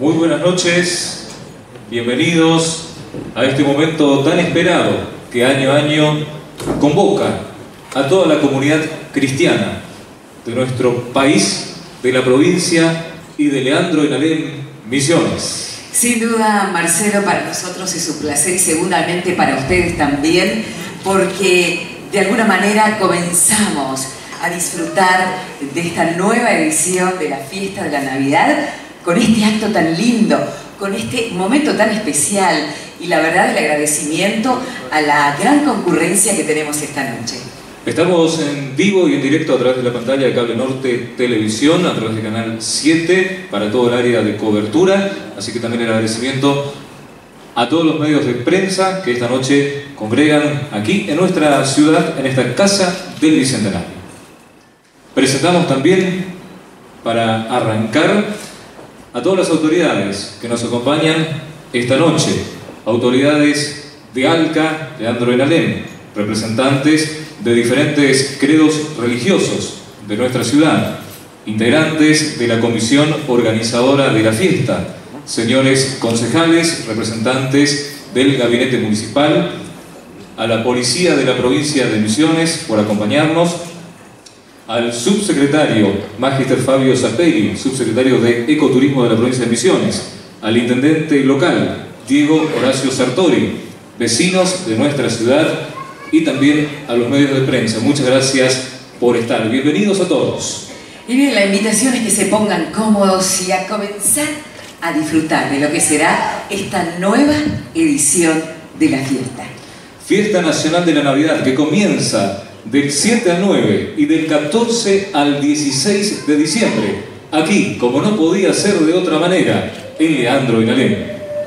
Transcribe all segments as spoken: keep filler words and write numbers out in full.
Muy buenas noches, bienvenidos a este momento tan esperado que año a año convoca a toda la comunidad cristiana de nuestro país, de la provincia y de Leandro en Alem, Misiones. Sin duda, Marcelo, para nosotros es un placer y seguramente para ustedes también, porque de alguna manera comenzamos a disfrutar de esta nueva edición de la fiesta de la Navidad con este acto tan lindo, con este momento tan especial y la verdad el agradecimiento a la gran concurrencia que tenemos esta noche. Estamos en vivo y en directo a través de la pantalla de Cable Norte Televisión, a través de Canal siete, para todo el área de cobertura, así que también el agradecimiento a todos los medios de prensa que esta noche congregan aquí en nuestra ciudad, en esta Casa del Bicentenario. Presentamos también, para arrancar, a todas las autoridades que nos acompañan esta noche, autoridades de ALCA, Leandro en Alem, representantes de diferentes credos religiosos de nuestra ciudad, integrantes de la comisión organizadora de la fiesta, señores concejales, representantes del gabinete municipal, a la policía de la provincia de Misiones por acompañarnos, al subsecretario Magister Fabio Saperi, subsecretario de Ecoturismo de la provincia de Misiones, al intendente local Diego Horacio Sartori, vecinos de nuestra ciudad y también a los medios de prensa. Muchas gracias por estar. Bienvenidos a todos. Y bien, la invitación es que se pongan cómodos y a comenzar a disfrutar de lo que será esta nueva edición de la fiesta. Fiesta Nacional de la Navidad que comienza del siete al nueve y del catorce al dieciséis de diciembre, aquí, como no podía ser de otra manera, en Leandro en Alem.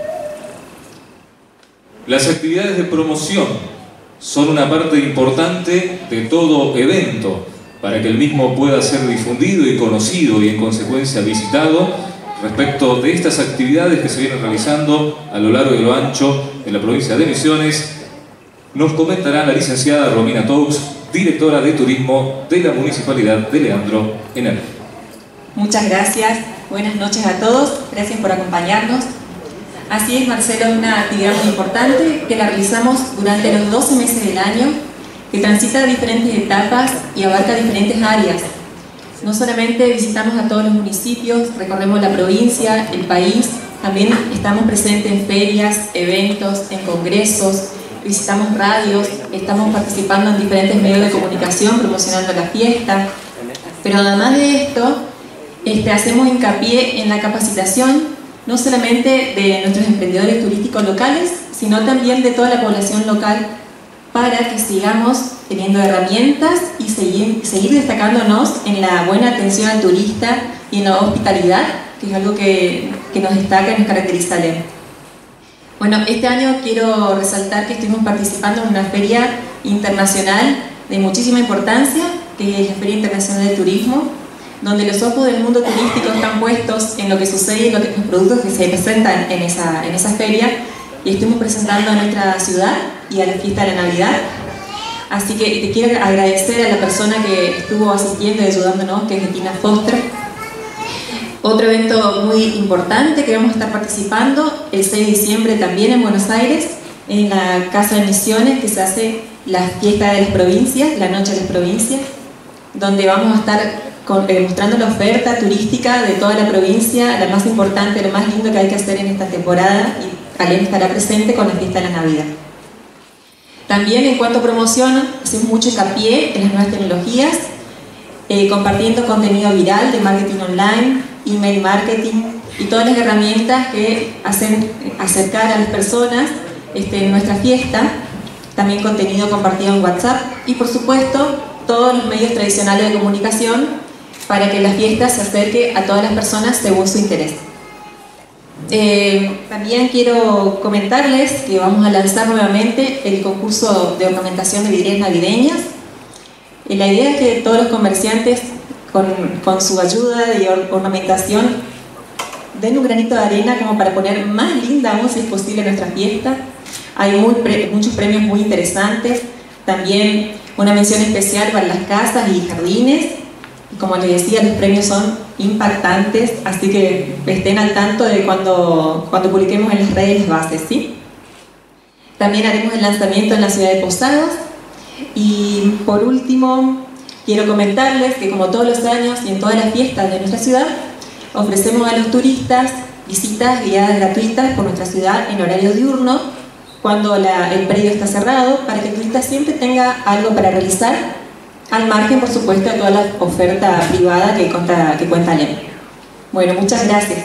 Las actividades de promoción son una parte importante de todo evento, para que el mismo pueda ser difundido y conocido y en consecuencia visitado. Respecto de estas actividades que se vienen realizando a lo largo y lo ancho de la provincia de Misiones, nos comentará la licenciada Romina Tous, directora de Turismo de la Municipalidad de Leandro en Alem. Muchas gracias, buenas noches a todos, gracias por acompañarnos. Así es, Marcelo, es una actividad muy importante que la realizamos durante los doce meses del año, que transita diferentes etapas y abarca diferentes áreas. No solamente visitamos a todos los municipios, recorremos la provincia, el país, también estamos presentes en ferias, eventos, en congresos, visitamos radios, estamos participando en diferentes medios de comunicación promocionando la fiesta. Pero además de esto, este, hacemos hincapié en la capacitación no solamente de nuestros emprendedores turísticos locales, sino también de toda la población local, para que sigamos teniendo herramientas y seguir, seguir destacándonos en la buena atención al turista y en la hospitalidad, que es algo que, que nos destaca y nos caracteriza a Alem. Bueno, este año quiero resaltar que estuvimos participando en una feria internacional de muchísima importancia, que es la Feria Internacional de Turismo, donde los ojos del mundo turístico están puestos en lo que sucede y en los productos que se presentan en esa, en esa feria, y estuvimos presentando a nuestra ciudad y a la fiesta de la Navidad. Así que te quiero agradecer a la persona que estuvo asistiendo y ayudándonos, que es Bettina Foster. Otro evento muy importante que vamos a estar participando el seis de diciembre también en Buenos Aires, en la Casa de Misiones, que se hace la fiesta de las provincias, la noche de las provincias, donde vamos a estar con, eh, mostrando la oferta turística de toda la provincia, la más importante, lo más lindo que hay que hacer en esta temporada, y Alem estará presente con la fiesta de la Navidad. También en cuanto a promoción, hacemos mucho hincapié en las nuevas tecnologías, eh, compartiendo contenido viral de marketing online, email marketing y todas las herramientas que hacen acercar a las personas este, en nuestra fiesta, también contenido compartido en WhatsApp y por supuesto todos los medios tradicionales de comunicación para que la fiesta se acerque a todas las personas según su interés. Eh, también quiero comentarles que vamos a lanzar nuevamente el concurso de ornamentación de vidrieras navideñas. Y la idea es que todos los comerciantes Con, con su ayuda y or, ornamentación den un granito de arena como para poner más linda aún si es posible nuestra fiesta. Hay muy pre, muchos premios muy interesantes, también una mención especial para las casas y jardines, y como les decía, los premios son impactantes, así que estén al tanto de cuando, cuando publiquemos en las redes las bases, ¿sí? También haremos el lanzamiento en la ciudad de Posadas. Y por último, quiero comentarles que como todos los años y en todas las fiestas de nuestra ciudad, ofrecemos a los turistas visitas guiadas gratuitas por nuestra ciudad en horario diurno, cuando la, el predio está cerrado, para que el turista siempre tenga algo para realizar, al margen, por supuesto, de toda la oferta privada que cuenta, que cuenta Alem. Bueno, muchas gracias.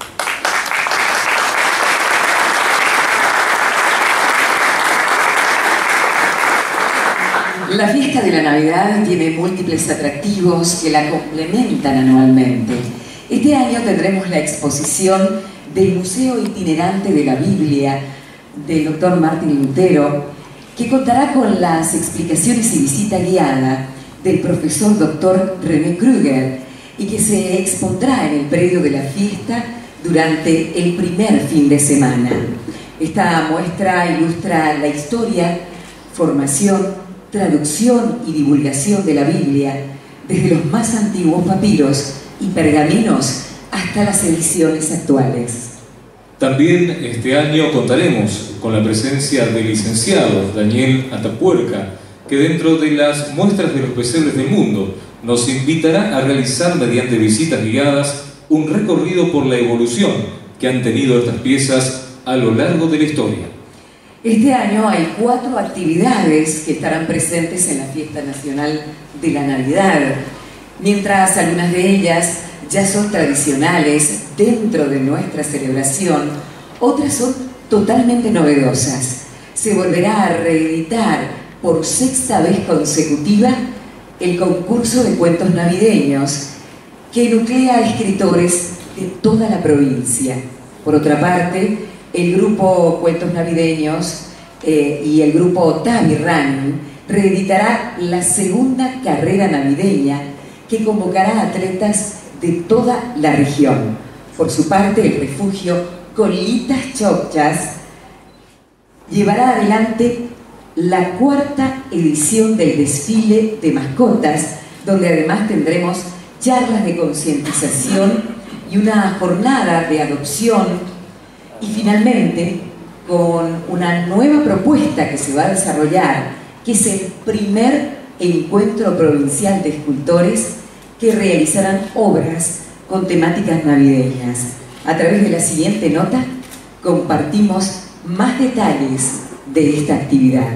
La fiesta de la Navidad tiene múltiples atractivos que la complementan anualmente. Este año tendremos la exposición del Museo Itinerante de la Biblia del doctor Martín Lutero, que contará con las explicaciones y visita guiada del profesor doctor René Kruger y que se expondrá en el predio de la fiesta durante el primer fin de semana. Esta muestra ilustra la historia, formación, traducción y divulgación de la Biblia, desde los más antiguos papiros y pergaminos hasta las ediciones actuales. También este año contaremos con la presencia del licenciado Daniel Atapuerca, que dentro de las muestras de los pesebres del mundo nos invitará a realizar mediante visitas guiadas un recorrido por la evolución que han tenido estas piezas a lo largo de la historia. Este año hay cuatro actividades que estarán presentes en la Fiesta Nacional de la Navidad, mientras algunas de ellas ya son tradicionales dentro de nuestra celebración, otras son totalmente novedosas. Se volverá a reeditar por sexta vez consecutiva el concurso de cuentos navideños, que nuclea a escritores de toda la provincia. Por otra parte, el grupo Cuentos Navideños eh, y el grupo Tavi Running reeditará la segunda carrera navideña, que convocará a atletas de toda la región. Por su parte, el refugio Colitas Chocchas llevará adelante la cuarta edición del desfile de mascotas, donde además tendremos charlas de concientización y una jornada de adopción. Y finalmente, con una nueva propuesta que se va a desarrollar, que es el primer encuentro provincial de escultores que realizarán obras con temáticas navideñas. A través de la siguiente nota compartimos más detalles de esta actividad.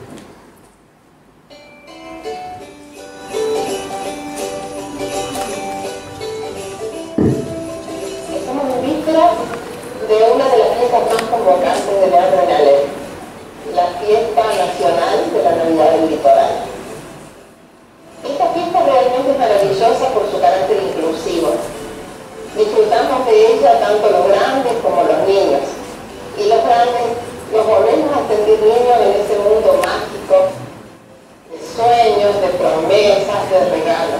Estamos en vísperas de una de las fiestas más convocantes del año en Alem, la fiesta nacional de la Navidad del Litoral. Esta fiesta realmente es maravillosa por su carácter inclusivo. Disfrutamos de ella tanto los grandes como los niños. Y los grandes nos volvemos a sentir niños en ese mundo mágico de sueños, de promesas, de regalos.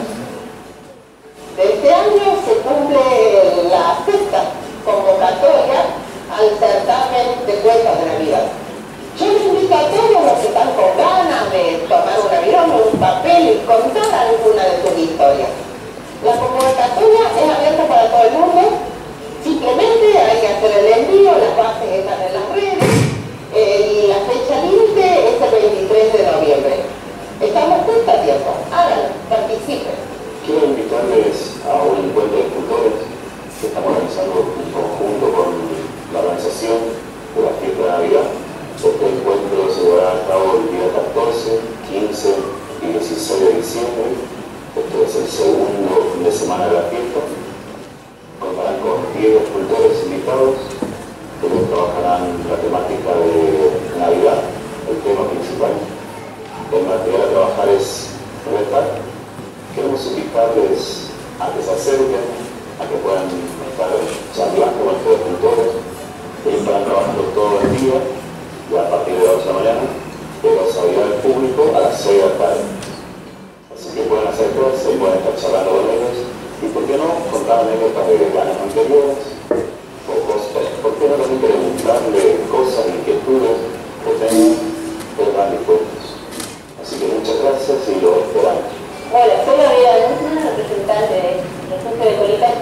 De este año se cumple la sexta convocatoria al certamen de cuentos de Navidad. Yo les invito a todos los que están con ganas de tomar un avión o un papel y contar alguna de sus historias. La convocatoria es abierta para todo el mundo, simplemente hay que hacer el envío, las bases están en las redes eh, y la fecha límite es el veintitrés de noviembre. Estamos justo a tiempo, háganlo, participen. Quiero invitarles a un encuentro de escultores que estamos realizando en conjunto con la organización de la fiesta de Navidad. Este encuentro se llevará a cabo el día catorce, quince y dieciséis de diciembre. Este es el segundo fin de semana de la fiesta. Contarán con diez escultores invitados que trabajarán la temática de Navidad, el tema principal. El material a trabajar es retar. Queremos invitarles a que se acerquen, a que puedan estar charlando con estos escultores. Ellos estarán trabajando todo el día y a partir de las ocho de la mañana, pero se abrirá al público a las seis de la tarde. Así que pueden acercarse y pueden estar charlando con ellos. Y por qué no contar anécdotas de años anteriores, o cosas, por qué no también preguntarle cosas, inquietudes que tengan, están dispuestos. Así que muchas gracias y lo esperamos. Hola, soy Gabriela Luzna, representante del refugio de Colitas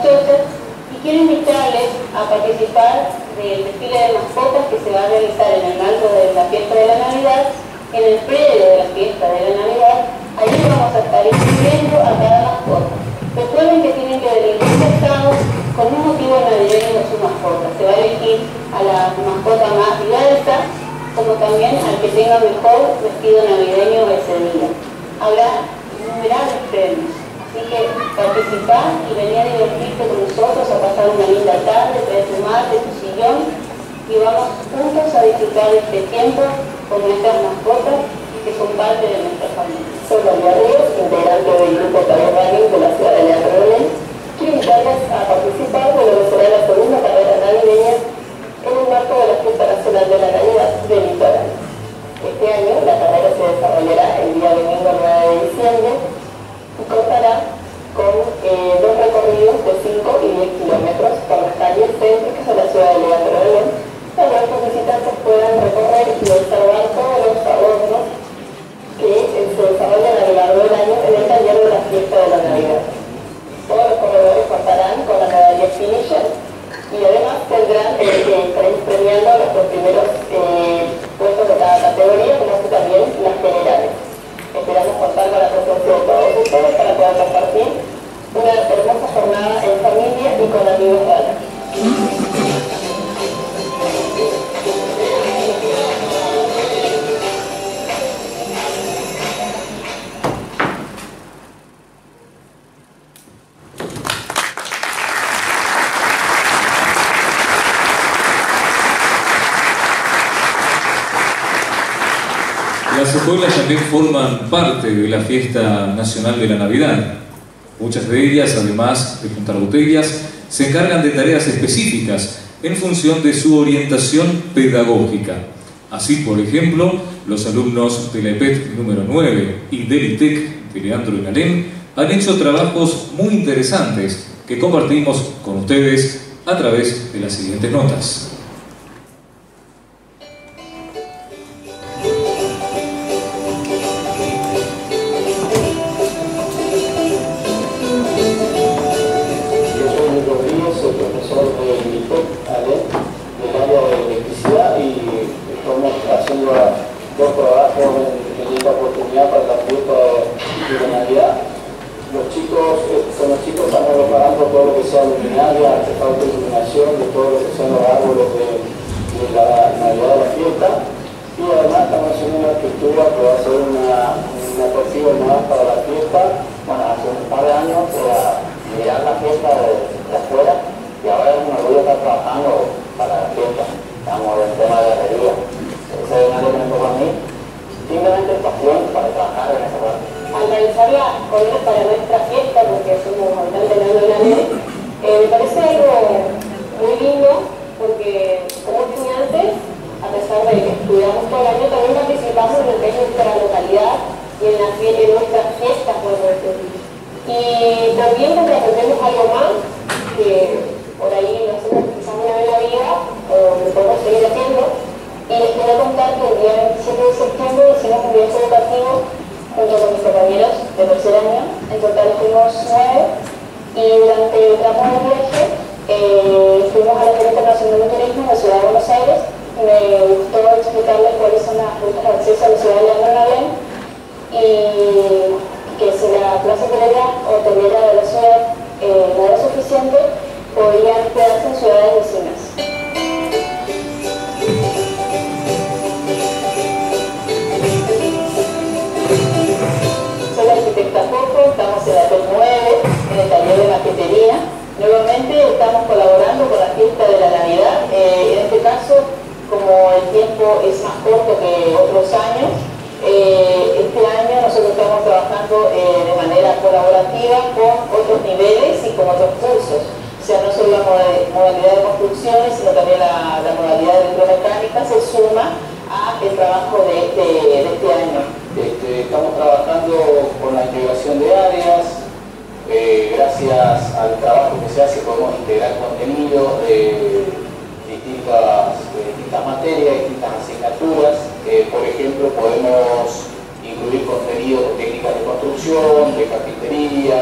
hablar del desfile de mascotas que se va a realizar en el marco de la fiesta de la Navidad, en el predio de la fiesta de la Navidad. Ahí vamos a estar inscribiendo a cada mascota. Recuerden que tienen que venir infectados con un motivo navideño de su mascota. Se va a elegir a la mascota más diversa, como también al que tenga mejor vestido navideño ese día. Habrá innumerables premios, así que participar y venir a divertirte con nosotros, a pasar una linda tarde, traer tu mate, tu sillón, y vamos juntos a disfrutar de este tiempo con nuestras mascotas que son parte de nuestra familia. Soy María Ríos, integrante del grupo Taller Running de la ciudad de Leandro Belén. Quiero invitarles a participar de lo que será la segunda carrera navideña en el marco de la Fiesta Nacional de la Navidad del Litoral. Este año la carrera se desarrollará el día domingo nueve de diciembre y contará con eh, dos recorridos de cinco y diez kilómetros por las calles céntricas de la ciudad de Leandro Belén, donde los visitantes puedan recorrer y observar todos los adornos que eh, se desarrollan a lo largo del año en el taller de la fiesta de la Navidad. Todos los corredores contarán con la medalla Finisher y además tendrán eh, que estar premiando a los dos primeros eh, puestos de cada categoría, como así también las generales. Esperamos contar con la presencia de todos ustedes para poder compartir una hermosa jornada en familia y con amigos reales. Las escuelas también forman parte de la fiesta nacional de la Navidad. Muchas de ellas, además de juntar botellas, se encargan de tareas específicas en función de su orientación pedagógica. Así, por ejemplo, los alumnos de la E P E T número nueve y del I T E C de Leandro y Alem han hecho trabajos muy interesantes que compartimos con ustedes a través de las siguientes notas.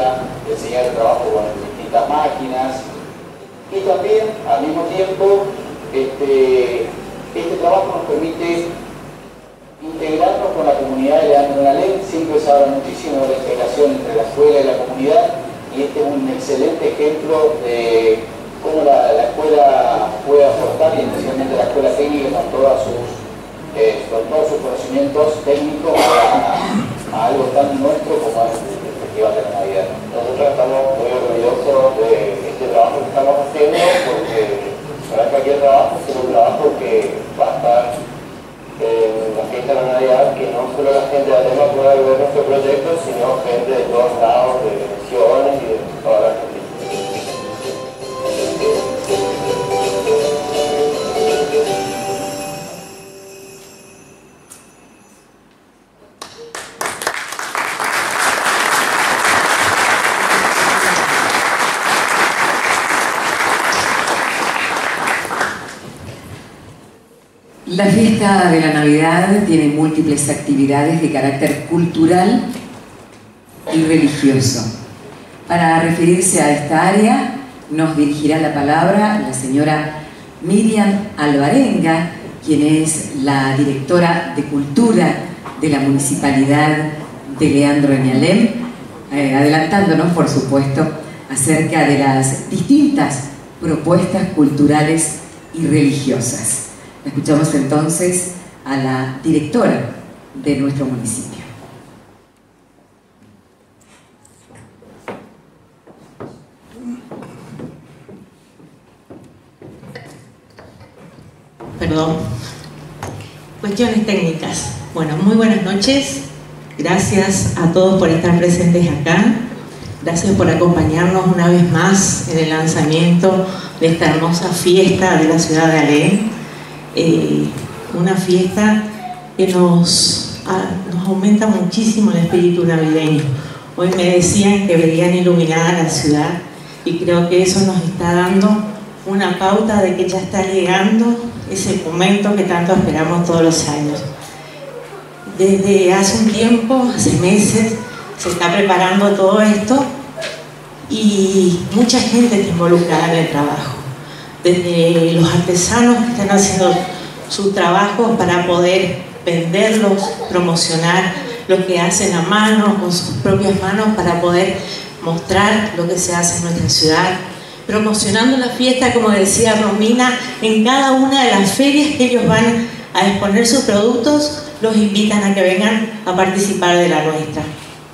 y también al mismo tiempo Este, este trabajo nos permite integrarnos con la comunidad de Leandro Nalén. Siempre se habla muchísimo de la integración entre la escuela y la comunidad, y este es un excelente ejemplo de cómo la, la escuela puede aportar, y especialmente la escuela técnica con, todas sus, eh, con todos sus conocimientos técnicos a, a algo tan nuestro como es el Festival de la Navidad. Nosotros estamos muy orgullosos de este trabajo que estamos haciendo, porque no es cualquier trabajo, sino un trabajo que va a estar en la fiesta de la Navidad, que no solo la gente de Atema pueda ver nuestro proyecto, sino gente de todos lados, de regiones y de toda la Argentina. La fiesta de la Navidad tiene múltiples actividades de carácter cultural y religioso. Para referirse a esta área, nos dirigirá la palabra la señora Miriam Alvarenga, quien es la directora de Cultura de la Municipalidad de Leandro Nalén, eh, adelantándonos, por supuesto, acerca de las distintas propuestas culturales y religiosas. Escuchamos entonces a la directora de nuestro municipio. Perdón. Cuestiones técnicas. Bueno, muy buenas noches. Gracias a todos por estar presentes acá. Gracias por acompañarnos una vez más en el lanzamiento de esta hermosa fiesta de la ciudad de Alén. Eh, una fiesta que nos, ah, nos aumenta muchísimo el espíritu navideño. Hoy me decían que veían iluminada la ciudad, y creo que eso nos está dando una pauta de que ya está llegando ese momento que tanto esperamos todos los años. Desde hace un tiempo, hace meses, se está preparando todo esto, y mucha gente está involucrada en el trabajo. Desde los artesanos que están haciendo su trabajo para poder venderlos, promocionar lo que hacen a mano, con sus propias manos, para poder mostrar lo que se hace en nuestra ciudad, promocionando la fiesta, como decía Romina, en cada una de las ferias que ellos van a exponer sus productos, los invitan a que vengan a participar de la nuestra.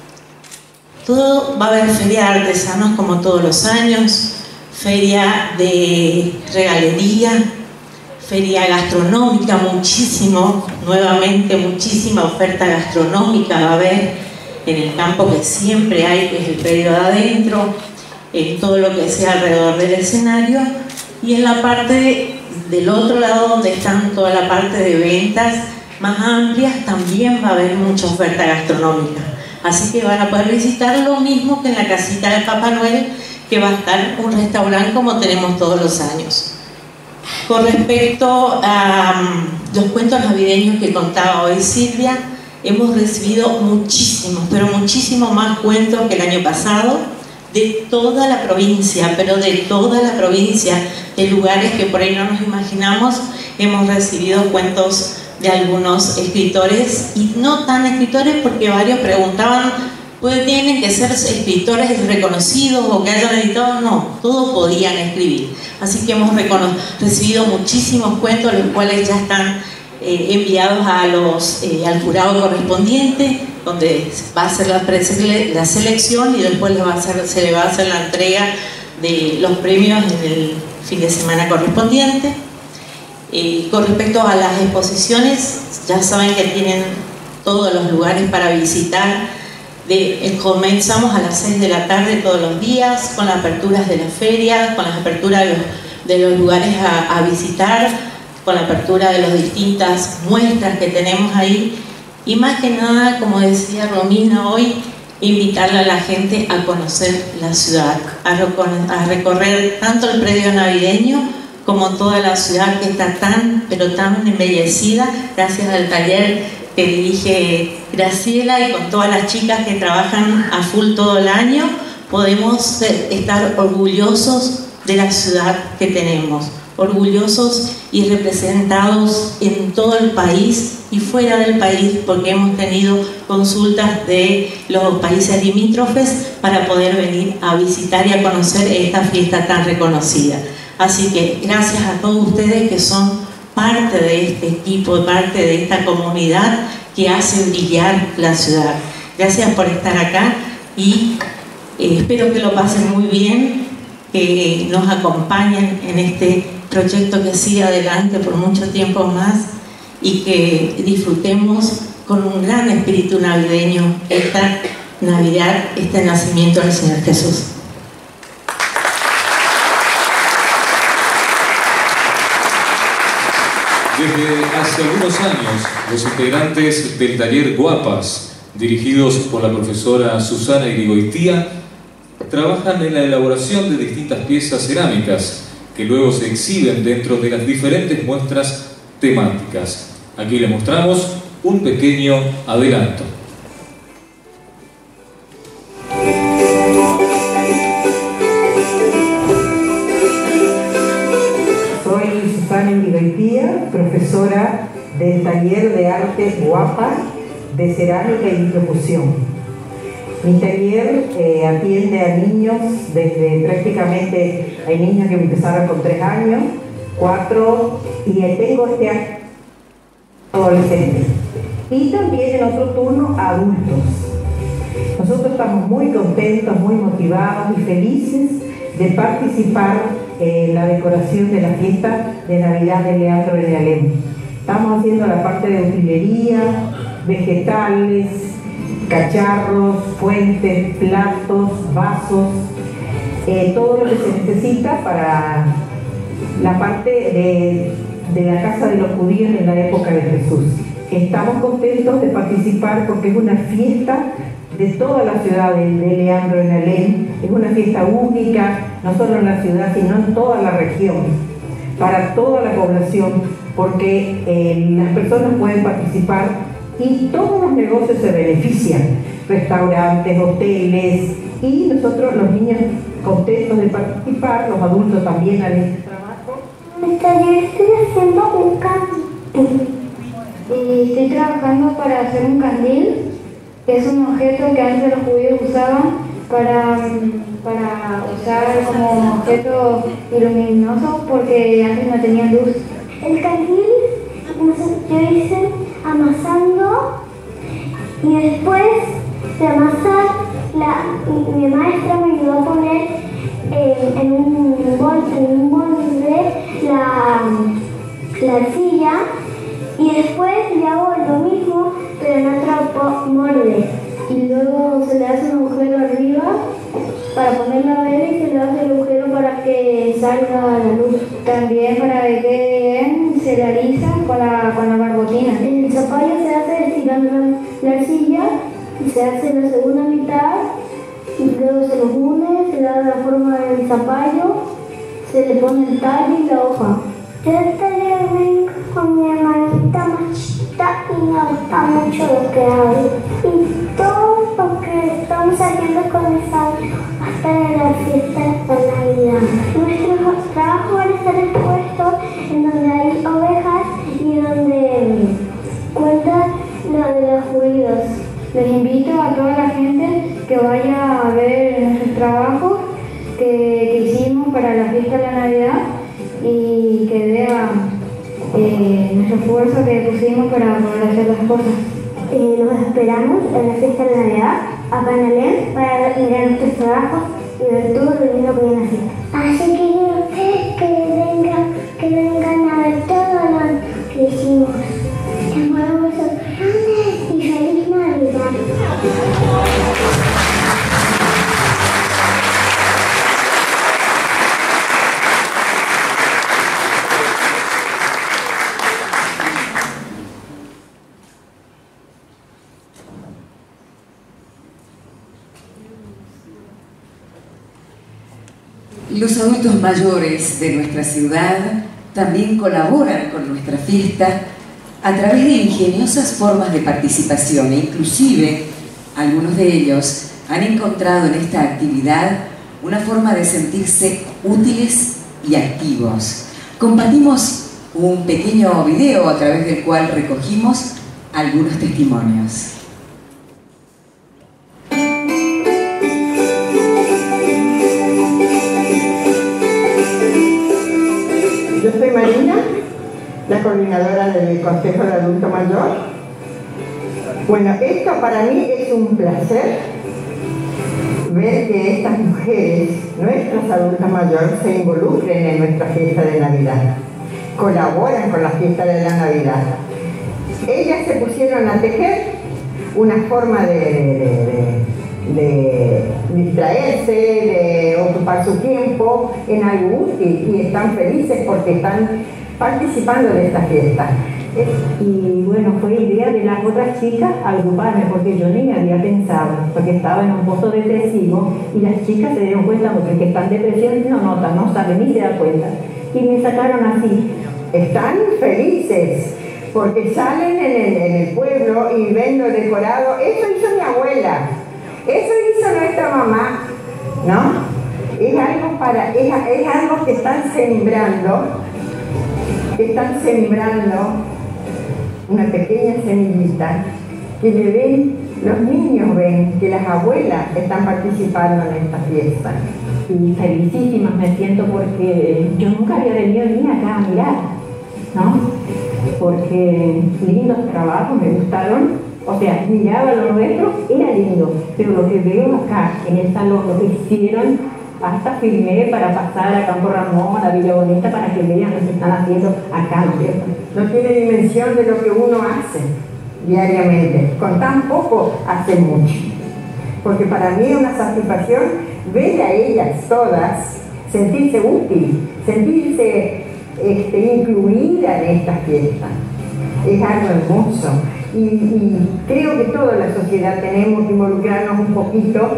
Todo va a haber feria de artesanos como todos los años, feria de regalería, feria gastronómica, muchísimo, nuevamente muchísima oferta gastronómica va a haber en el campo que siempre hay, que es el predio de adentro, en todo lo que sea alrededor del escenario, y en la parte del otro lado, donde están toda la parte de ventas más amplias, también va a haber mucha oferta gastronómica. Así que van a poder visitar lo mismo que en la casita del Papá Noel, que va a estar un restaurante como tenemos todos los años. Con respecto a um, los cuentos navideños que contaba hoy Silvia, hemos recibido muchísimos, pero muchísimos más cuentos que el año pasado, de toda la provincia, pero de toda la provincia, de lugares que por ahí no nos imaginamos. Hemos recibido cuentos de algunos escritores, y no tan escritores, porque varios preguntaban, ¿pues tienen que ser escritores reconocidos o que hayan editado? No, todos podían escribir. Así que hemos recibido muchísimos cuentos, los cuales ya están eh, enviados a los, eh, al jurado correspondiente, donde va a hacer la, la selección, y después le va a hacer, se le va a hacer la entrega de los premios en el fin de semana correspondiente. Eh, con respecto a las exposiciones, ya saben que tienen todos los lugares para visitar. De, eh, comenzamos a las seis de la tarde todos los días, con las aperturas de la feria, con las aperturas de los, de los lugares a, a visitar, con la apertura de las distintas muestras que tenemos ahí, y más que nada, como decía Romina hoy, invitarle a la gente a conocer la ciudad, a, a recorrer tanto el predio navideño como toda la ciudad, que está tan, pero tan embellecida, gracias al taller que dirige Graciela, y con todas las chicas que trabajan a full todo el año, podemos estar orgullosos de la ciudad que tenemos, orgullosos y representados en todo el país y fuera del país, porque hemos tenido consultas de los países limítrofes para poder venir a visitar y a conocer esta fiesta tan reconocida. Así que gracias a todos ustedes que son parte de este equipo, parte de esta comunidad que hace brillar la ciudad. Gracias por estar acá y eh, espero que lo pasen muy bien, que nos acompañen en este proyecto que siga adelante por mucho tiempo más y que disfrutemos con un gran espíritu navideño esta Navidad, este nacimiento del Señor Jesús. Desde hace algunos años, los integrantes del taller Guapas, dirigidos por la profesora Susana Irigoitía, trabajan en la elaboración de distintas piezas cerámicas que luego se exhiben dentro de las diferentes muestras temáticas. Aquí les mostramos un pequeño adelanto. Soy Susana Irigoitía, profesora del taller de arte Guapas de cerámica y percusión. Mi taller eh, atiende a niños desde prácticamente, hay niños que empezaron con tres años, cuatro, y tengo este año adolescentes. Y también en otro turno adultos. Nosotros estamos muy contentos, muy motivados y felices de participar en la decoración de la fiesta de Navidad de Leandro de Alem. Estamos haciendo la parte de utilería, vegetales, cacharros, fuentes, platos, vasos, eh, todo lo que se necesita para la parte de, de la casa de los judíos en la época de Jesús. Estamos contentos de participar porque es una fiesta de toda la ciudad de, de Leandro en Alem. Es una fiesta única, no solo en la ciudad, sino en toda la región, para toda la población, porque eh, las personas pueden participar y todos los negocios se benefician, restaurantes, hoteles, y nosotros los niños contentos de participar, los adultos también al este trabajo. En el taller estoy haciendo un candil. Y estoy trabajando para hacer un candil, que es un objeto que antes los judíos usaban para, para usar como objeto luminoso porque antes no tenían luz. El candil yo hice amasando y después de amasar la, mi maestra me ayudó a poner eh, en un bol, en un molde la, la arcilla y después le hago lo mismo pero en otro molde y luego se le hace un agujero arriba para poner la vela y se le hace el agujero para que salga la luz. También para que quede bien se realiza con la, con la barbotina. El zapallo se hace estirando la, la arcilla y se hace la segunda mitad y luego se los une, se da la forma del zapallo, se le pone el tallo y la hoja. Yo taller vengo con mi hermanita machita y me gusta mucho lo que hago. Y todo porque estamos saliendo con mis amigos hasta de la fiesta de Navidad. Nuestro trabajo va a estar expuesto en donde hay ovejas y donde cuenta lo de los judíos. Les invito a toda la gente que vaya a ver nuestros trabajos que, que hicimos para la fiesta de la Navidad y que vea eh, nuestro esfuerzo que pusimos para poder hacer las cosas. Eh, los esperamos en la fiesta de Navidad acá en Alem para mirar nuestros trabajos y ver todo lo lindo que viene a hacer. Así que quiero ustedes que vengan, que vengan a ver todo lo que hicimos. Les mando un beso grande y feliz Navidad. Los adultos mayores de nuestra ciudad también colaboran con nuestra fiesta a través de ingeniosas formas de participación e inclusive algunos de ellos han encontrado en esta actividad una forma de sentirse útiles y activos. compartimos un pequeño video a través del cual recogimos algunos testimonios. Yo soy Marina, la coordinadora del Consejo de Adulto Mayor. Bueno, esto para mí es un placer ver que estas mujeres, nuestras adultas mayores, se involucren en nuestra fiesta de Navidad, colaboran con la fiesta de la Navidad. Ellas se pusieron a tejer una forma de, de, de, de distraerse, de ocupar su tiempo en algo útil, y están felices porque están participando de esta fiesta. Y bueno, fue idea de las otras chicas agruparme, porque yo ni me había pensado, porque estaba en un pozo depresivo y las chicas se dieron cuenta, porque el que está en depresión no nota, no sabe ni se da cuenta, y me sacaron así. Están felices porque salen en el, en el pueblo y ven lo decorado. Eso hizo mi abuela, eso hizo nuestra mamá, ¿no? Es algo, para, es, es algo que están sembrando, que están sembrando una pequeña semillita que le ven, los niños ven que las abuelas están participando en esta fiesta. Y felicísimas me siento, porque yo nunca había venido ni acá a mirar, ¿no? Porque lindos trabajos me gustaron, o sea, miraba lo nuestro, era lindo, pero lo que veo acá en el salón, lo que hicieron, hasta filmé para pasar a Campo Ramón, a Villa Bonita, para que vean lo que están haciendo acá, ¿no es cierto? No tiene dimensión de lo que uno hace diariamente, con tan poco hace mucho. Porque para mí es una satisfacción ver a ellas todas sentirse útil, sentirse este, incluida en esta fiesta. Es algo hermoso. Y, y creo que toda la sociedad tenemos que involucrarnos un poquito,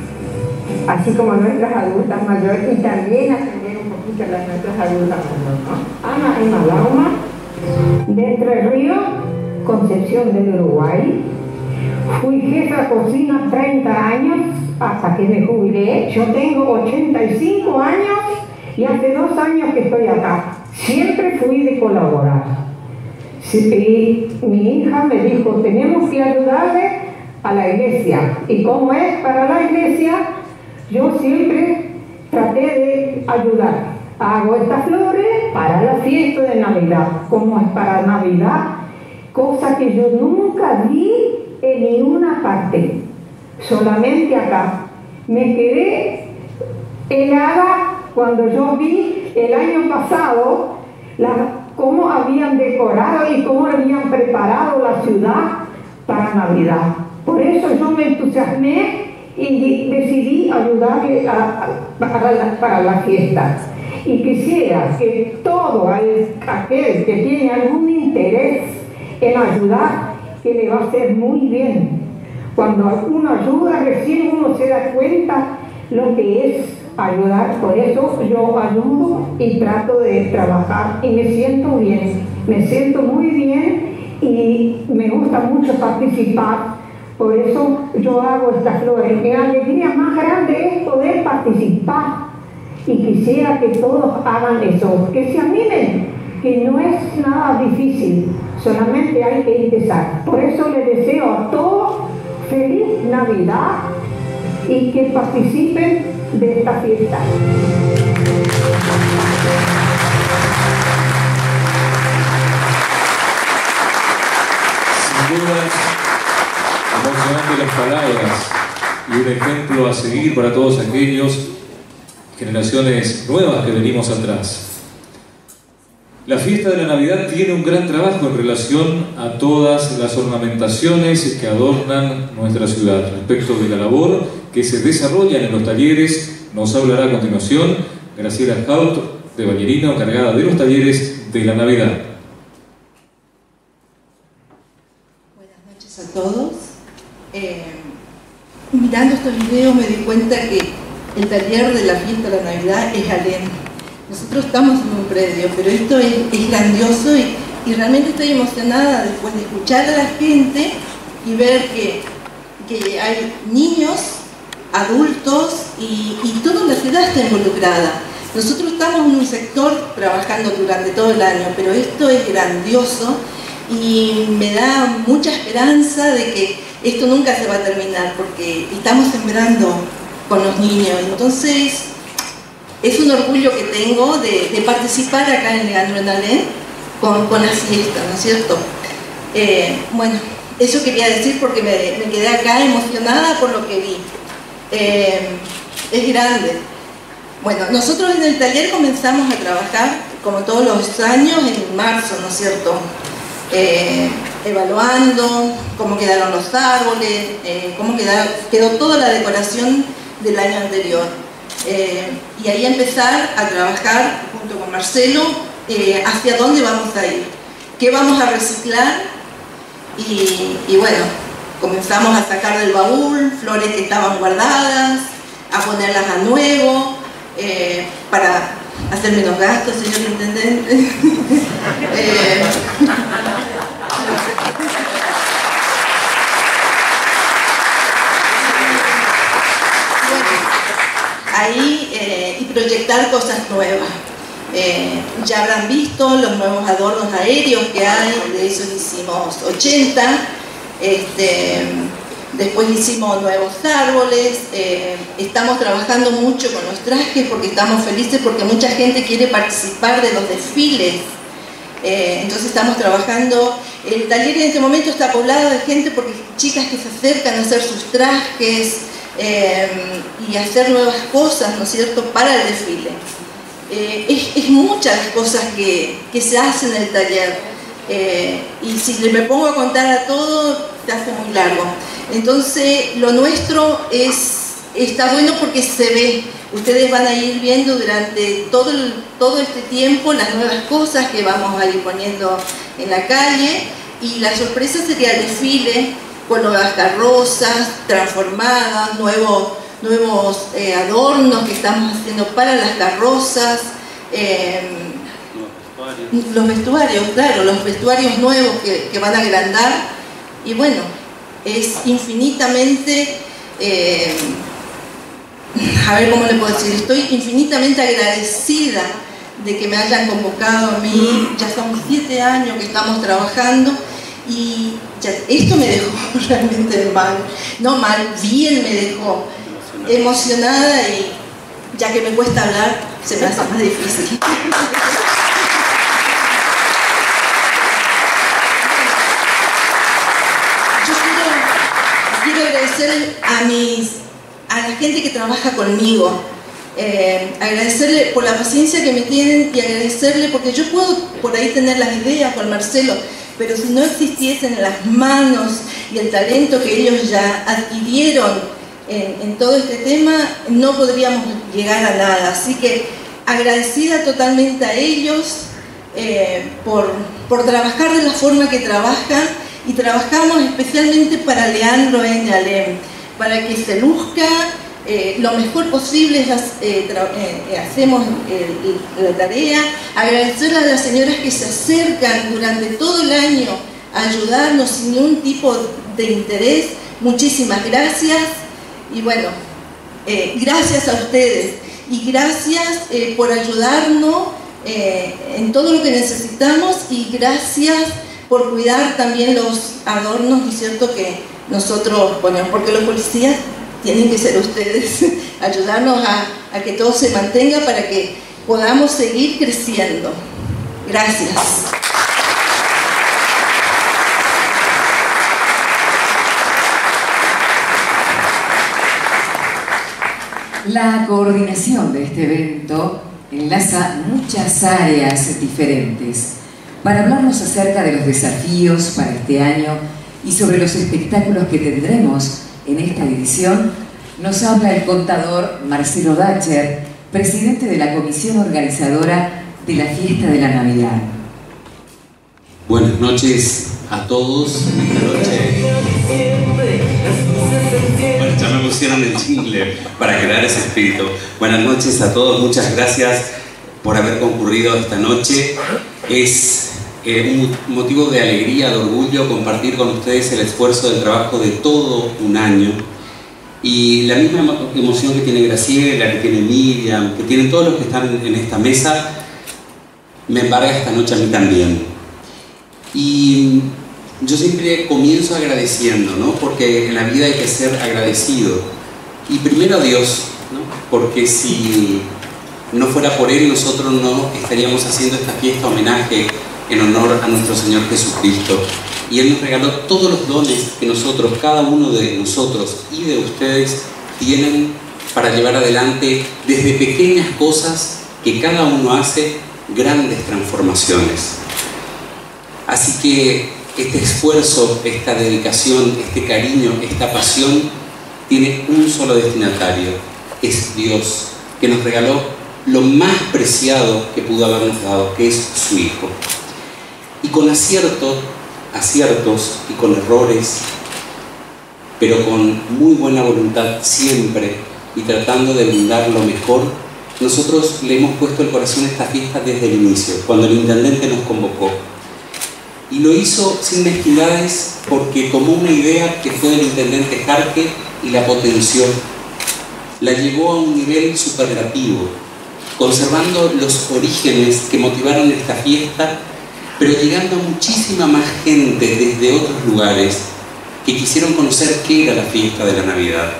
así como nuestras adultas mayores, y también atender un poquito a las nuestras adultas mayores, ¿no? Ana Emma Lauma, de Entre Ríos, Concepción del Uruguay. Fui jefa de cocina treinta años hasta que me jubilé. Yo tengo ochenta y cinco años y hace dos años que estoy acá. Siempre fui de colaborar. Sí, y mi hija me dijo, tenemos que ayudarle a la iglesia. Y como es para la iglesia, yo siempre traté de ayudar. Hago estas flores para la fiesta de Navidad, como es para Navidad, cosa que yo nunca vi en ninguna parte, solamente acá. Me quedé helada cuando yo vi el año pasado la, cómo habían decorado y cómo habían preparado la ciudad para Navidad. Por eso yo me entusiasmé y decidí ayudarle a, a, para, la, para la fiesta. Y quisiera que todo aquel que tiene algún interés en ayudar, que le va a hacer muy bien. Cuando uno ayuda, recién uno se da cuenta lo que es ayudar. Por eso yo ayudo y trato de trabajar y me siento bien, me siento muy bien y me gusta mucho participar. Por eso yo hago estas flores. Mi alegría más grande es poder participar, y quisiera que todos hagan eso, que se animen, que no es nada difícil, solamente hay que empezar. Por eso les deseo a todos feliz Navidad y que participen de esta fiesta. Sin duda, emocionante las palabras y un ejemplo a seguir para todos aquellos generaciones nuevas que venimos atrás. La fiesta de la Navidad tiene un gran trabajo en relación a todas las ornamentaciones que adornan nuestra ciudad. Respecto de la labor que se desarrolla en los talleres, nos hablará a continuación Graciela Haut, de Ballerina, encargada de los talleres de la Navidad. Buenas noches a todos. Eh, mirando estos videos me di cuenta que el taller de la fiesta de la Navidad es alén. Nosotros estamos en un predio, pero esto es, es grandioso y, y realmente estoy emocionada después de escuchar a la gente y ver que, que hay niños, adultos y, y toda la ciudad está involucrada. Nosotros estamos en un sector trabajando durante todo el año, pero esto es grandioso y me da mucha esperanza de que esto nunca se va a terminar, porque estamos sembrando con los niños. Entonces, es un orgullo que tengo de, de participar acá en Leandro en Alem con, con la fiesta, ¿no es cierto? Eh, bueno, eso quería decir porque me, me quedé acá emocionada por lo que vi. Eh, es grande. Bueno, nosotros en el taller comenzamos a trabajar, como todos los años, en marzo, ¿no es cierto? Eh, evaluando cómo quedaron los árboles, eh, cómo quedó, quedó toda la decoración del año anterior. Eh, y ahí empezar a trabajar junto con Marcelo eh, hacia dónde vamos a ir, qué vamos a reciclar y, y bueno, comenzamos a sacar del baúl flores que estaban guardadas, a ponerlas a nuevo, eh, para hacer menos gastos, señor intendente. eh, ahí eh, y proyectar cosas nuevas. Eh, ya habrán visto los nuevos adornos aéreos que hay, de esos hicimos ochenta, este, después hicimos nuevos árboles, eh, estamos trabajando mucho con los trajes porque estamos felices porque mucha gente quiere participar de los desfiles. Eh, entonces estamos trabajando, el taller en este momento está poblado de gente porque chicas que se acercan a hacer sus trajes, Eh, y hacer nuevas cosas, ¿no es cierto?, para el desfile. Eh, es, es muchas las cosas que, que se hacen en el taller, eh, y si me pongo a contar a todo, se hace muy largo. Entonces, lo nuestro es, está bueno porque se ve. Ustedes van a ir viendo durante todo, el, todo este tiempo las nuevas cosas que vamos a ir poniendo en la calle, y la sorpresa sería el desfile, con nuevas carrozas transformadas, nuevos, nuevos eh, adornos que estamos haciendo para las carrozas, eh, los vestuarios, claro, los vestuarios nuevos que, que van a agrandar, y bueno, es infinitamente, eh, a ver cómo le puedo decir, estoy infinitamente agradecida de que me hayan convocado a mí. Ya son siete años que estamos trabajando, y ya, esto me dejó realmente mal, no mal, bien me dejó emocionada, y ya que me cuesta hablar, se me hace más difícil. Yo quiero, quiero agradecer a, mis, a la gente que trabaja conmigo, eh, agradecerle por la paciencia que me tienen, y agradecerle porque yo puedo por ahí tener las ideas con Marcelo, pero si no existiesen las manos y el talento que ellos ya adquirieron en, en todo este tema, no podríamos llegar a nada. Así que agradecida totalmente a ellos eh, por, por trabajar de la forma que trabajan, y trabajamos especialmente para Leandro en Alem, para que se luzca Eh, lo mejor posible. eh, eh, hacemos eh, la tarea. Agradecer a las señoras que se acercan durante todo el año a ayudarnos sin ningún tipo de interés. Muchísimas gracias, y bueno, eh, gracias a ustedes, y gracias eh, por ayudarnos eh, en todo lo que necesitamos, y gracias por cuidar también los adornos, ¿no es cierto?, que nosotros ponemos, porque los policías tienen que ser ustedes, ayudarnos a, a que todo se mantenga para que podamos seguir creciendo. Gracias. La coordinación de este evento enlaza muchas áreas diferentes para hablarnos acerca de los desafíos para este año y sobre los espectáculos que tendremos en esta edición. Nos habla el contador Marcelo Dacher, presidente de la comisión organizadora de la fiesta de la Navidad. Buenas noches a todos. Esta noche, bueno, ya me pusieron el jingle para crear ese espíritu. Buenas noches a todos, muchas gracias por haber concurrido esta noche. Es Eh, un motivo de alegría, de orgullo, compartir con ustedes el esfuerzo del trabajo de todo un año. Y la misma emoción que tiene Graciela, que tiene Miriam, que tienen todos los que están en esta mesa, me embarga esta noche a mí también. Y yo siempre comienzo agradeciendo, ¿no? Porque en la vida hay que ser agradecido. Y primero a Dios, ¿no? Porque si no fuera por Él, nosotros no estaríamos haciendo esta fiesta homenaje en honor a nuestro Señor Jesucristo. Y Él nos regaló todos los dones que nosotros, cada uno de nosotros y de ustedes, tienen para llevar adelante desde pequeñas cosas que cada uno hace grandes transformaciones. Así que este esfuerzo, esta dedicación, este cariño, esta pasión tiene un solo destinatario, es Dios, que nos regaló lo más preciado que pudo habernos dado, que es su Hijo. Y con acierto, aciertos y con errores, pero con muy buena voluntad siempre y tratando de brindar lo mejor, nosotros le hemos puesto el corazón a esta fiesta desde el inicio, cuando el intendente nos convocó. Y lo hizo sin mezquindades porque tomó una idea que fue del intendente Jarque y la potenció. La llevó a un nivel superlativo, conservando los orígenes que motivaron esta fiesta, pero llegando a muchísima más gente desde otros lugares que quisieron conocer qué era la fiesta de la Navidad.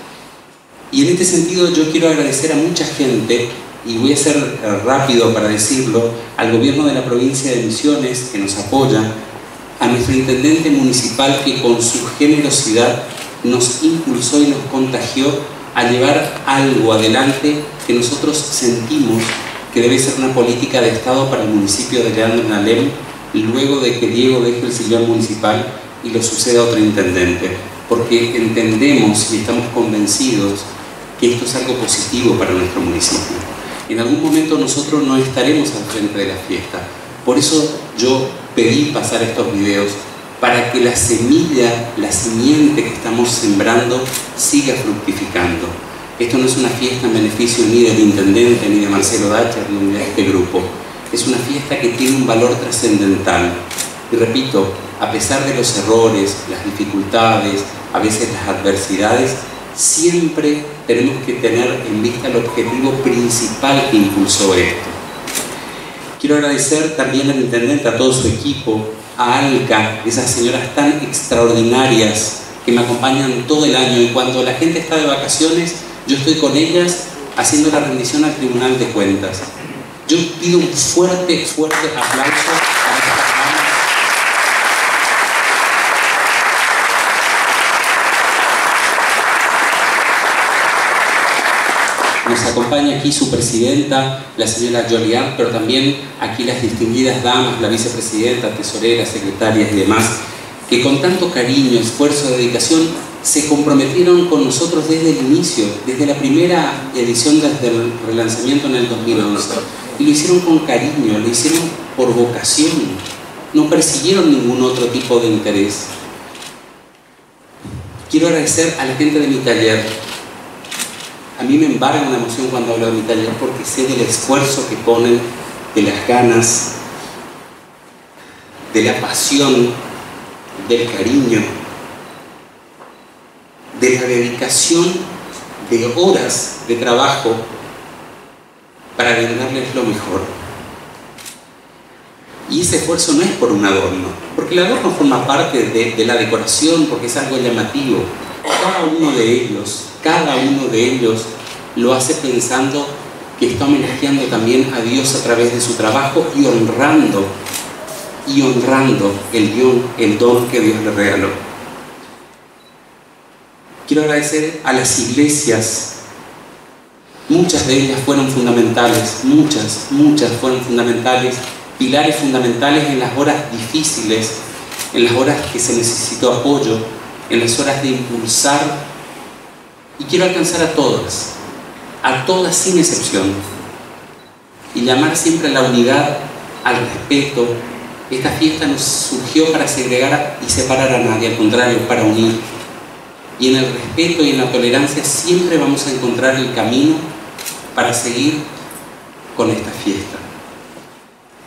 Y en este sentido yo quiero agradecer a mucha gente, y voy a ser rápido para decirlo, al gobierno de la provincia de Misiones que nos apoya, a nuestro intendente municipal que con su generosidad nos impulsó y nos contagió a llevar algo adelante que nosotros sentimos que debe ser una política de Estado para el municipio de Leandro en Alem, luego de que Diego deje el sillón municipal y lo suceda otro intendente, porque entendemos y estamos convencidos que esto es algo positivo para nuestro municipio. En algún momento nosotros no estaremos al frente de la fiesta, por eso yo pedí pasar estos videos para que la semilla, la simiente que estamos sembrando siga fructificando. Esto no es una fiesta en beneficio ni del intendente, ni de Marcelo Dacher, ni de este grupo. Es una fiesta que tiene un valor trascendental. Y repito, a pesar de los errores, las dificultades, a veces las adversidades, siempre tenemos que tener en vista el objetivo principal que impulsó esto. Quiero agradecer también al intendente, a todo su equipo, a Alca, esas señoras tan extraordinarias que me acompañan todo el año, y cuando la gente está de vacaciones, yo estoy con ellas haciendo la rendición al Tribunal de Cuentas. Yo pido un fuerte, fuerte aplauso para estas damas. Nos acompaña aquí su presidenta, la señora Joliard, pero también aquí las distinguidas damas, la vicepresidenta, tesorera, secretarias y demás, que con tanto cariño, esfuerzo, dedicación, se comprometieron con nosotros desde el inicio, desde la primera edición desde el relanzamiento en el dos mil once. Y lo hicieron con cariño, lo hicieron por vocación, no persiguieron ningún otro tipo de interés. Quiero agradecer a la gente de mi taller. A mí me embarga una emoción cuando hablo de mi taller porque sé del esfuerzo que ponen, de las ganas, de la pasión, del cariño, de la dedicación de horas de trabajo para brindarles lo mejor. Y ese esfuerzo no es por un adorno, porque el adorno forma parte de, de la decoración, porque es algo llamativo. Cada uno de ellos, cada uno de ellos lo hace pensando que está homenajeando también a Dios a través de su trabajo y honrando, y honrando el don, el don que Dios le regaló. Quiero agradecer a las iglesias. Muchas de ellas fueron fundamentales, muchas, muchas fueron fundamentales, pilares fundamentales en las horas difíciles, en las horas que se necesitó apoyo, en las horas de impulsar. Y quiero alcanzar a todas, a todas sin excepción, y llamar siempre a la unidad, al respeto. Esta fiesta nos surgió para segregar y separar a nadie, al contrario, para unir. Y en el respeto y en la tolerancia siempre vamos a encontrar el camino para seguir con esta fiesta.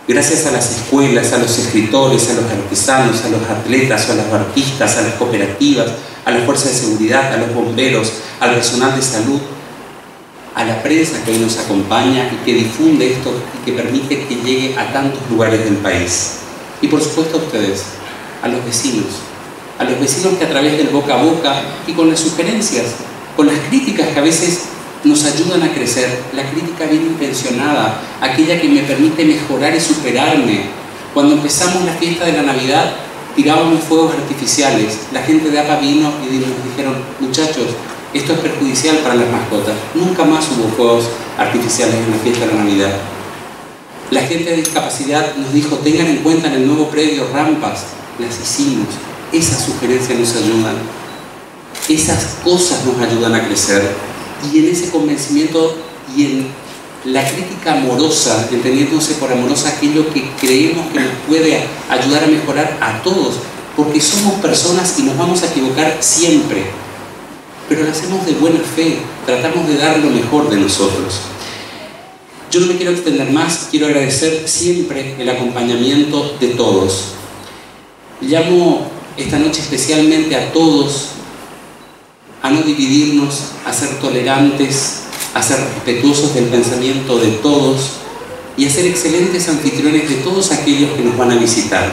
Gracias a las escuelas, a los escritores, a los artesanos, a los atletas, a los artistas, a las cooperativas, a las fuerzas de seguridad, a los bomberos, al personal de salud, a la prensa que hoy nos acompaña y que difunde esto y que permite que llegue a tantos lugares del país. Y por supuesto a ustedes, a los vecinos, a los vecinos que a través del boca a boca y con las sugerencias, con las críticas que a veces nos ayudan a crecer, la crítica bien intencionada, aquella que me permite mejorar y superarme. Cuando empezamos la fiesta de la Navidad, tirábamos fuegos artificiales, la gente de A P A vino y nos dijeron, muchachos, esto es perjudicial para las mascotas. Nunca más hubo fuegos artificiales en la fiesta de la Navidad. La gente de discapacidad nos dijo, tengan en cuenta en el nuevo predio rampas, las hicimos. Esas sugerencias nos ayudan, esas cosas nos ayudan a crecer. Y en ese convencimiento y en la crítica amorosa, entendiéndose por amorosa aquello que creemos que nos puede ayudar a mejorar a todos, porque somos personas y nos vamos a equivocar siempre, pero lo hacemos de buena fe, tratamos de dar lo mejor de nosotros. Yo no me quiero extender más, quiero agradecer siempre el acompañamiento de todos. Llamo esta noche especialmente a todos a no dividirnos, a ser tolerantes, a ser respetuosos del pensamiento de todos y a ser excelentes anfitriones de todos aquellos que nos van a visitar.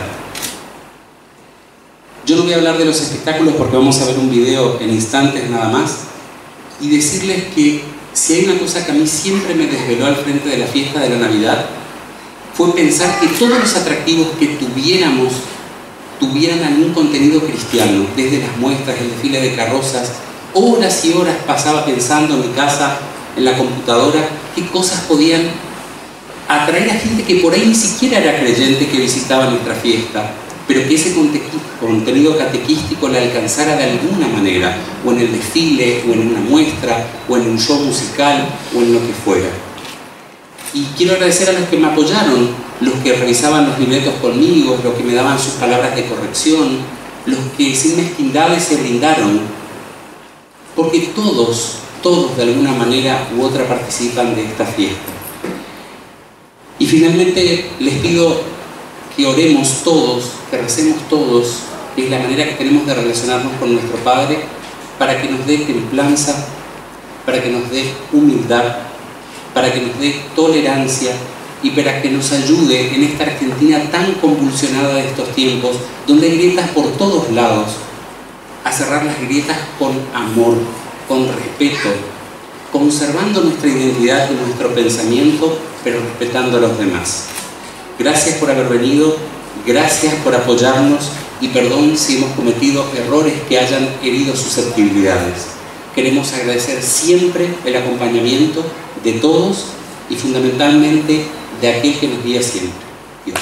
Yo no voy a hablar de los espectáculos porque vamos a ver un video en instantes nada más y decirles que si hay una cosa que a mí siempre me desveló al frente de la fiesta de la Navidad fue pensar que todos los atractivos que tuviéramos tuvieran algún contenido cristiano, desde las muestras, el desfile de carrozas. Horas y horas pasaba pensando en mi casa, en la computadora, qué cosas podían atraer a gente que por ahí ni siquiera era creyente que visitaba nuestra fiesta, pero que ese contenido catequístico la alcanzara de alguna manera, o en el desfile, o en una muestra, o en un show musical, o en lo que fuera. Y quiero agradecer a los que me apoyaron, los que revisaban los libretos conmigo, los que me daban sus palabras de corrección, los que sin mezquindades se brindaron, porque todos, todos de alguna manera u otra participan de esta fiesta. Y finalmente les pido que oremos todos, que recemos todos, que es la manera que tenemos de relacionarnos con nuestro Padre, para que nos dé templanza, para que nos dé humildad, para que nos dé tolerancia y para que nos ayude en esta Argentina tan convulsionada de estos tiempos, donde hay grietas por todos lados, a cerrar las grietas con amor, con respeto, conservando nuestra identidad y nuestro pensamiento, pero respetando a los demás. Gracias por haber venido, gracias por apoyarnos y perdón si hemos cometido errores que hayan herido susceptibilidades. Queremos agradecer siempre el acompañamiento de todos y fundamentalmente de aquel que nos guía siempre, Dios.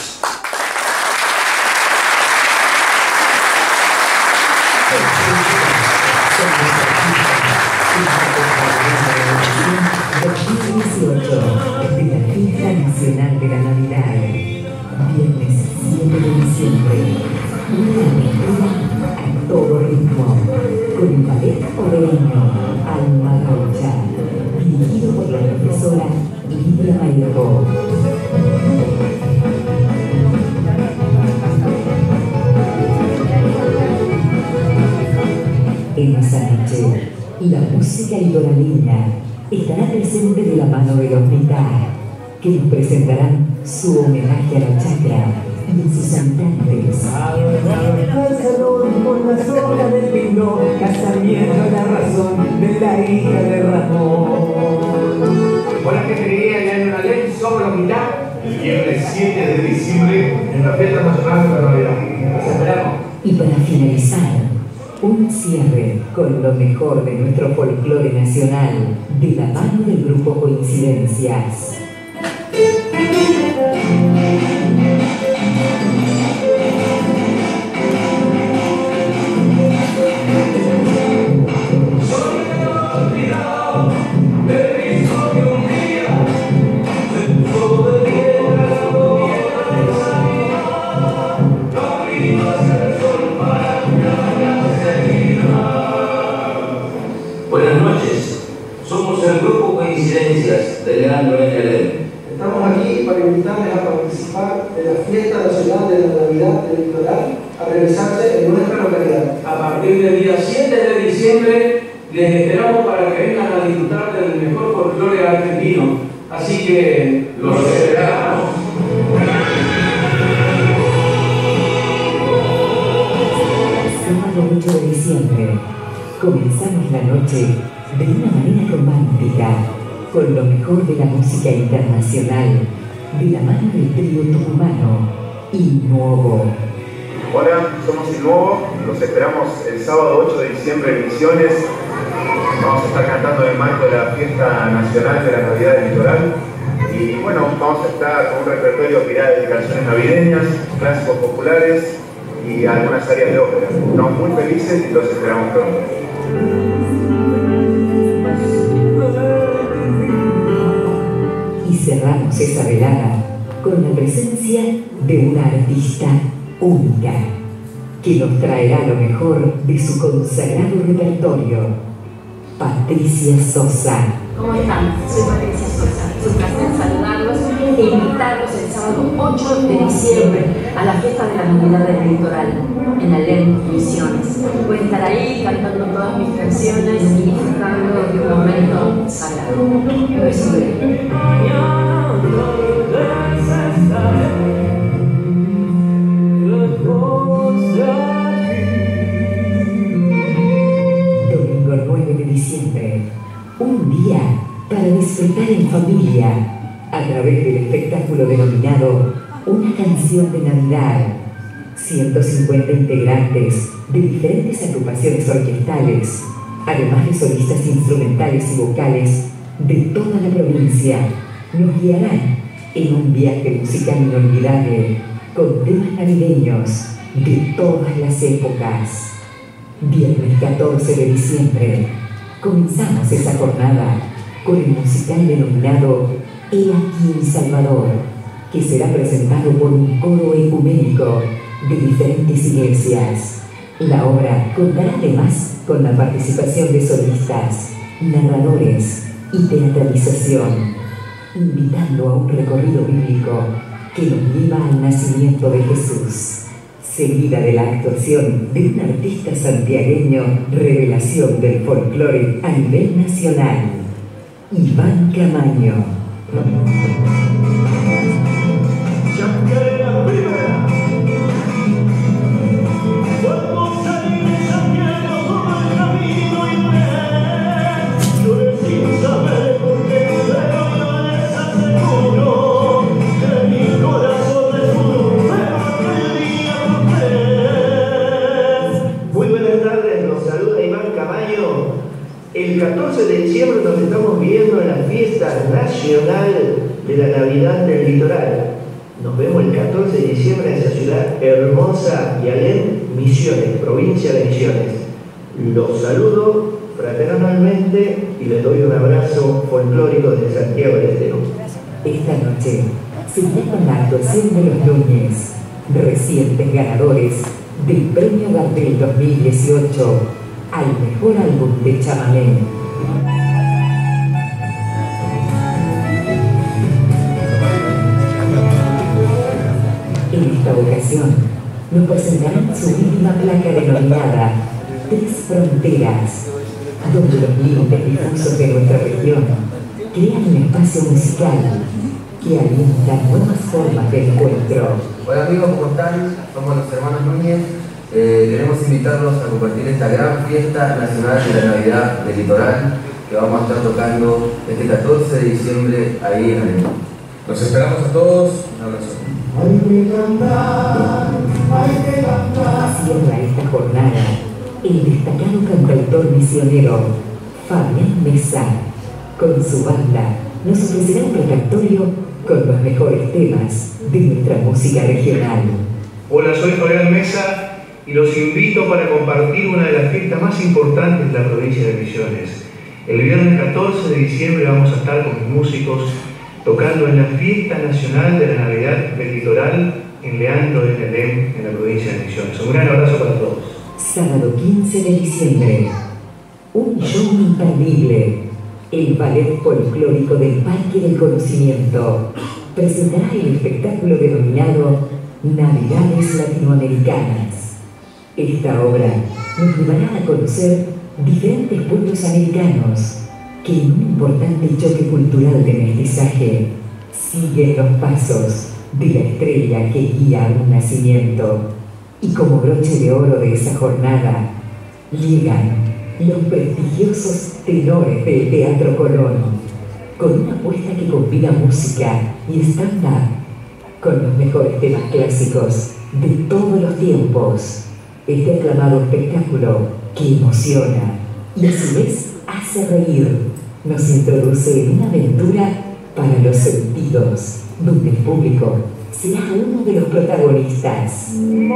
De la Fiesta Nacional de la Navidad, viernes siete de diciembre, una aventura a todo ritmo, con el ballet obereño Alma Gaucha, dirigido por la profesora Lidia Mayeco. En esa noche, la música idolaleña estará presente de la mano de los Mitad, que nos presentarán su homenaje a la chacra y a sus habitantes. Con la sombra del pino, casamiento a la razón de la hija de Ramón. Hola, gente querida, ya en una ley, somos los Mitad. El viernes siete de diciembre en la Fiesta Nacional de la Navidad. Los esperamos. Y para finalizar, un cierre con lo mejor de nuestro folclore nacional, de la mano del grupo Coincidencias. Buenas noches, somos el grupo Coincidencias de Leandro N L. Estamos aquí para Navidad del Litoral a realizarse en nuestra localidad. A partir del día siete de diciembre les esperamos para que vengan a disfrutar del mejor folclore argentino. Así que los esperamos. Sábado ocho de diciembre. Comenzamos la noche de una manera romántica con lo mejor de la música internacional de la mano del trío tucumano Innuovo. Hola, somos Innuovo, los esperamos el sábado ocho de diciembre en Misiones. Vamos a estar cantando en el marco de la fiesta nacional de la Navidad del Litoral. Y bueno, vamos a estar con un repertorio que irá de canciones navideñas, clásicos populares y algunas áreas de ópera. Estamos muy felices y los esperamos pronto. Y cerramos esa velada con la presencia de una artista única que nos traerá lo mejor de su consagrado repertorio, Patricia Sosa. ¿Cómo están? Soy Patricia Sosa. Es un placer saludarlos e invitarlos el sábado ocho de diciembre a la fiesta de la Navidad del Litoral en Alem, Misiones. Voy a estar ahí cantando todas mis canciones y disfrutando de un momento sagrado. Un beso grande. Domingo nueve de diciembre, un día para disfrutar en familia a través del espectáculo denominado Una canción de Navidad. ciento cincuenta integrantes de diferentes agrupaciones orquestales, además de solistas instrumentales y vocales de toda la provincia, nos guiarán en un viaje musical inolvidable con temas navideños de todas las épocas. Viernes catorce de diciembre, comenzamos esa jornada con el musical denominado He aquí mi Salvador, que será presentado por un coro ecuménico de diferentes iglesias. La obra contará además con la participación de solistas, narradores y teatralización, invitando a un recorrido bíblico que nos lleva al nacimiento de Jesús, seguida de la actuación de un artista santiagueño, revelación del folclore a nivel nacional, Iván Camaño. El catorce de diciembre nos estamos viendo en la fiesta nacional de la Navidad del Litoral. Nos vemos el catorce de diciembre en esa ciudad hermosa y Alem, Misiones, provincia de Misiones. Los saludo fraternalmente y les doy un abrazo folclórico desde Santiago del Estero. Esta noche seguimos con la actuación de los Núñez, recientes ganadores del Premio Gardel dos mil dieciocho al mejor álbum de chamamé. En esta ocasión nos presentarán su última placa denominada Tres Fronteras, donde los límites difusos de nuestra región crean un espacio musical que alienta nuevas formas de encuentro. Hola amigos, ¿cómo están? Somos los hermanos Núñez. Eh, queremos invitarlos a compartir esta gran fiesta nacional de la Navidad del Litoral que vamos a estar tocando este catorce de diciembre ahí en Alem. Los esperamos a todos. Un abrazo. Hay que cantar, hay que cantar. Cierra esta jornada el destacado cantautor misionero Fabián Mesa. Con su banda nos ofrecerá un repertorio con los mejores temas de nuestra música regional. Hola, soy Fabián Mesa y los invito para compartir una de las fiestas más importantes de la provincia de Misiones. El viernes catorce de diciembre vamos a estar con mis músicos tocando en la Fiesta Nacional de la Navidad del Litoral en Leandro de Alem, en la provincia de Misiones. Un gran abrazo para todos. Sábado quince de diciembre, un show imperdible. El Ballet Folclórico del Parque del Conocimiento presentará el espectáculo denominado Navidades Latinoamericanas. Esta obra nos llevará a conocer diferentes pueblos americanos que en un importante choque cultural de mestizaje siguen los pasos de la estrella que guía a un nacimiento. Y como broche de oro de esa jornada, llegan los prestigiosos tenores del Teatro Colón, con una apuesta que combina música y stand-up con los mejores temas clásicos de todos los tiempos. Este aclamado espectáculo que emociona y a su vez hace reír, nos introduce en una aventura para los sentidos, donde el público será uno de los protagonistas.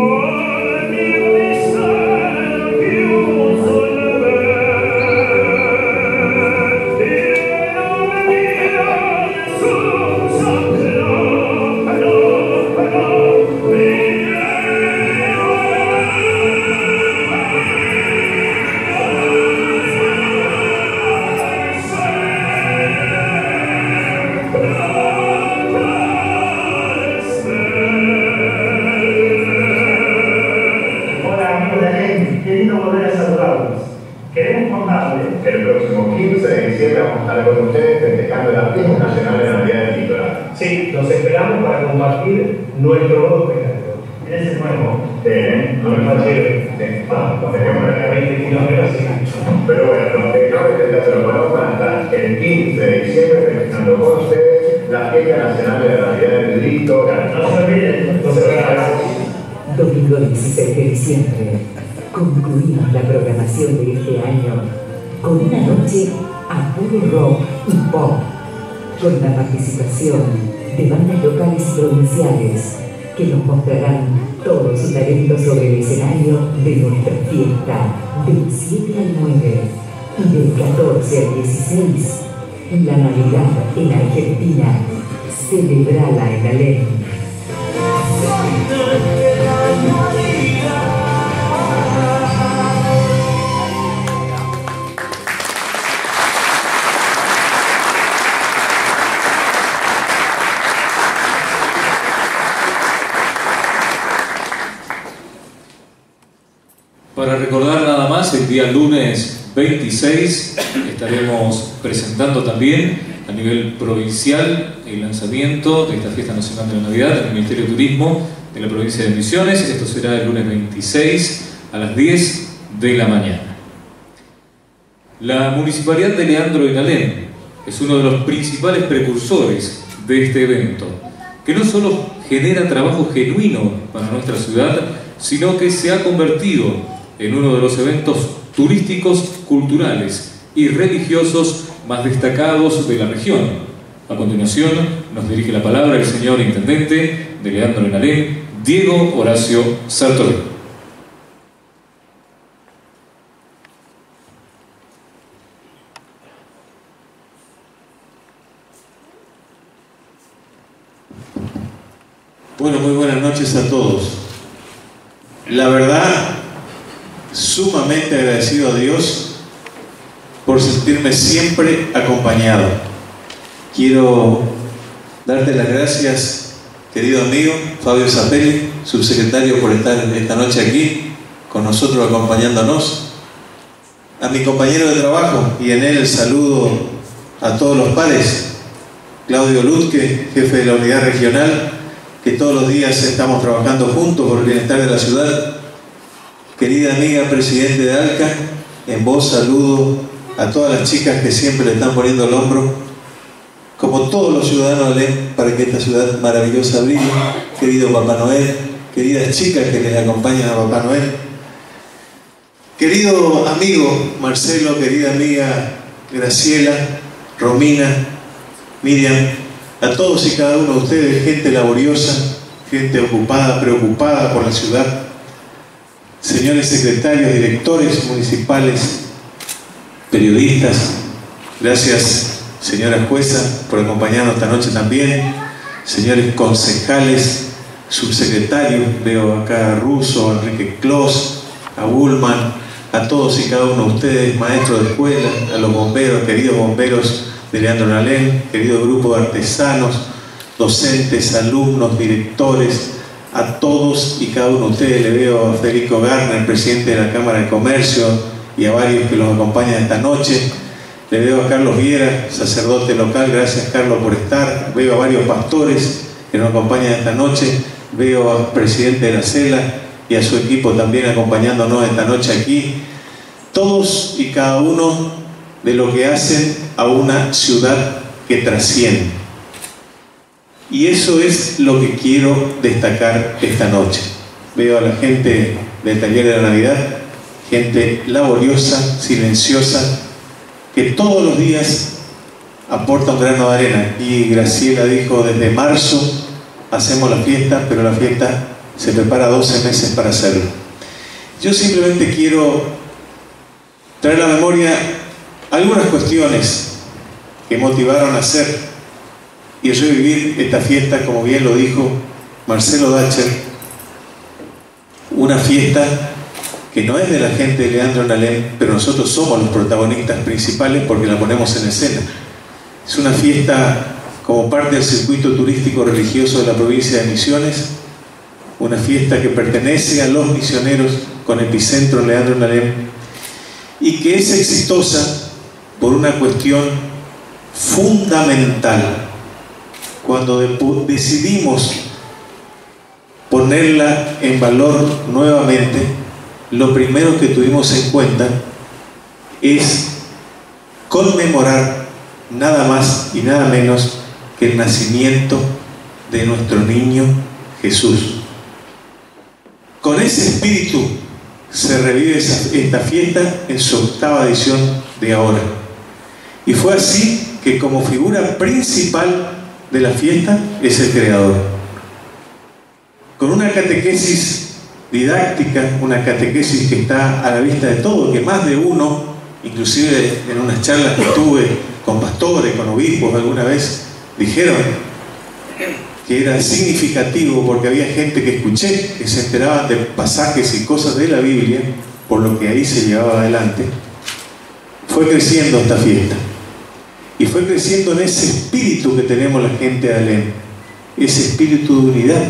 El próximo quince de diciembre vamos a estar con ustedes festejando la Fiesta Nacional de la Navidad del Litoral. Sí, los esperamos para compartir nuestro nuevo espectáculo. ¿Tienes el nuevo? Sí, ¿eh? No me parece. Sí. Ah, nos tenemos que veinte kilómetros. Pero bueno, los directores del Teatro Colón van a estar el quince de diciembre festejando con ustedes la Fiesta Nacional de la Navidad del Litoral. No se olviden, no se olviden. Domingo dieciséis de diciembre, concluimos la programación de este año con una noche a puro rock y pop, con la participación de bandas locales y provinciales que nos mostrarán todo su talento sobre el escenario de nuestra fiesta del siete al nueve y del catorce al dieciséis. La Navidad en Argentina, celebrala en Alem. Para recordar nada más, el día lunes veintiséis estaremos presentando también a nivel provincial el lanzamiento de esta Fiesta Nacional de la Navidad del Ministerio de Turismo de la provincia de Misiones. Esto será el lunes veintiséis a las diez de la mañana. La Municipalidad de Leandro en Alem es uno de los principales precursores de este evento, que no solo genera trabajo genuino para nuestra ciudad, sino que se ha convertido en uno de los eventos turísticos, culturales y religiosos más destacados de la región. A continuación nos dirige la palabra el señor Intendente de Leandro en Alem, Diego Horacio Sartori. Bueno, muy buenas noches a todos. La verdad, sumamente agradecido a Dios por sentirme siempre acompañado. Quiero darte las gracias, querido amigo Fabio Zapelli, subsecretario, por estar esta noche aquí con nosotros acompañándonos. A mi compañero de trabajo, y en él el saludo a todos los pares, Claudio Lutke, jefe de la unidad regional, que todos los días estamos trabajando juntos por el bienestar de la ciudad. Querida amiga presidente de ALCA, en vos saludo a todas las chicas que siempre le están poniendo el hombro, como todos los ciudadanos de Alem, para que esta ciudad maravillosa brille. Querido Papá Noel, queridas chicas que les acompañan a Papá Noel, querido amigo Marcelo, querida amiga Graciela, Romina, Miriam, a todos y cada uno de ustedes, gente laboriosa, gente ocupada, preocupada por la ciudad, señores secretarios, directores municipales, periodistas, gracias señora jueza por acompañarnos esta noche también, señores concejales, subsecretarios, veo acá a Russo, a Enrique Clos, a Bullman, a todos y cada uno de ustedes, maestros de escuela, a los bomberos, queridos bomberos de Leandro en Alem, querido grupo de artesanos, docentes, alumnos, directores, a todos y cada uno de ustedes. Le veo a Federico Garner, presidente de la Cámara de Comercio, y a varios que los acompañan esta noche. Le veo a Carlos Viera, sacerdote local, gracias Carlos por estar. Veo a varios pastores que nos acompañan esta noche. Veo al presidente de la Cela y a su equipo también acompañándonos esta noche aquí. Todos y cada uno de lo que hacen a una ciudad que trasciende. Y eso es lo que quiero destacar esta noche. Veo a la gente del taller de la Navidad, gente laboriosa, silenciosa, que todos los días aporta un grano de arena. Y Graciela dijo, desde marzo hacemos la fiesta, pero la fiesta se prepara doce meses para hacerlo. Yo simplemente quiero traer a la memoria algunas cuestiones que motivaron a hacer y revivir esta fiesta, como bien lo dijo Marcelo Dacher, una fiesta que no es de la gente de Leandro Nalén, pero nosotros somos los protagonistas principales porque la ponemos en escena. Es una fiesta como parte del circuito turístico religioso de la provincia de Misiones, una fiesta que pertenece a los misioneros con epicentro en Leandro Nalén y que es exitosa por una cuestión fundamental. Cuando decidimos ponerla en valor nuevamente, lo primero que tuvimos en cuenta es conmemorar nada más y nada menos que el nacimiento de nuestro niño Jesús. Con ese espíritu se revive esa, esta fiesta en su octava edición de ahora. Y fue así que como figura principal de la fiesta es el Creador. Con una catequesis didáctica, una catequesis que está a la vista de todo, que más de uno, inclusive en unas charlas que tuve con pastores, con obispos alguna vez, dijeron que era significativo porque había gente que escuché que se enteraban de pasajes y cosas de la Biblia, por lo que ahí se llevaba adelante. Fue creciendo esta fiesta y fue creciendo en ese espíritu que tenemos la gente de Alem, ese espíritu de unidad,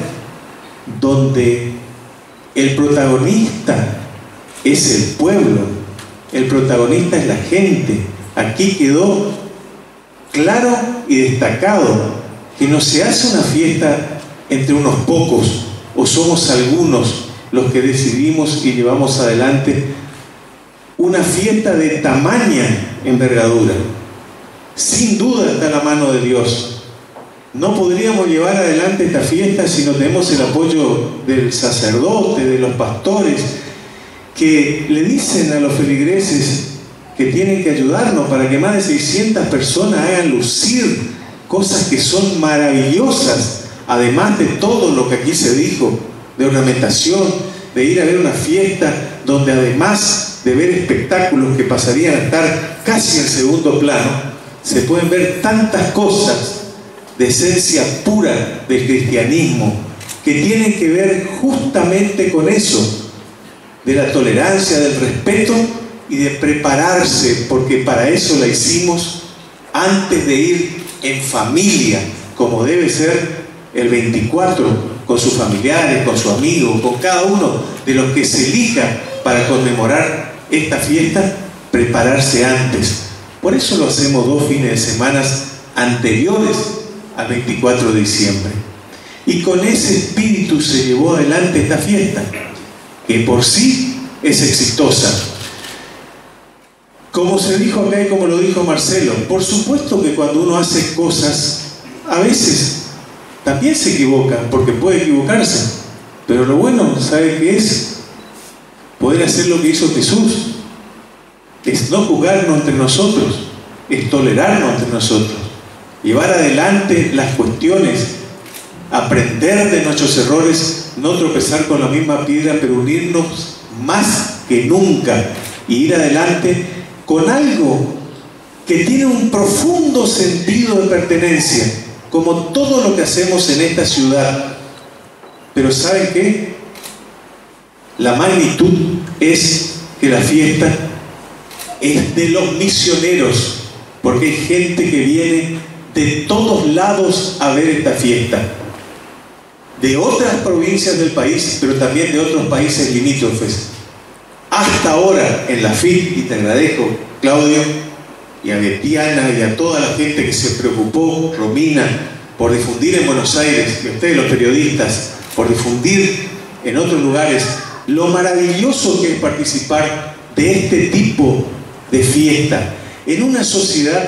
donde el protagonista es el pueblo, el protagonista es la gente. Aquí quedó claro y destacado que no se hace una fiesta entre unos pocos o somos algunos los que decidimos y llevamos adelante una fiesta de tamaña envergadura. Sin duda está la mano de Dios. No podríamos llevar adelante esta fiesta si no tenemos el apoyo del sacerdote, de los pastores, que le dicen a los feligreses que tienen que ayudarnos para que más de seiscientas personas hagan lucir cosas que son maravillosas, además de todo lo que aquí se dijo, de ornamentación, de ir a ver una fiesta donde además de ver espectáculos que pasarían a estar casi en segundo plano, se pueden ver tantas cosas de esencia pura del cristianismo que tienen que ver justamente con eso, de la tolerancia, del respeto y de prepararse, porque para eso la hicimos antes de ir en familia, como debe ser el veinticuatro, con sus familiares, con sus amigos, con cada uno de los que se elija para conmemorar esta fiesta, prepararse antes. Por eso lo hacemos dos fines de semana anteriores al veinticuatro de diciembre. Y con ese espíritu se llevó adelante esta fiesta, que por sí es exitosa. Como se dijo acá y como lo dijo Marcelo, por supuesto que cuando uno hace cosas, a veces también se equivoca, porque puede equivocarse. Pero lo bueno, ¿sabe qué es? Poder hacer lo que hizo Jesús. Es no juzgarnos entre nosotros, es tolerarnos entre nosotros, llevar adelante las cuestiones, aprender de nuestros errores, no tropezar con la misma piedra, pero unirnos más que nunca y ir adelante con algo que tiene un profundo sentido de pertenencia, como todo lo que hacemos en esta ciudad. Pero ¿saben qué? La magnitud es que la fiesta es de los misioneros, porque hay gente que viene de todos lados a ver esta fiesta. de otras provincias del país, pero también de otros países limítrofes. Hasta ahora en la F I T, y te agradezco, Claudio, y a Betiana y a toda la gente que se preocupó, Romina, por difundir en Buenos Aires, y a ustedes los periodistas, por difundir en otros lugares, lo maravilloso que es participar de este tipo de fiesta en una sociedad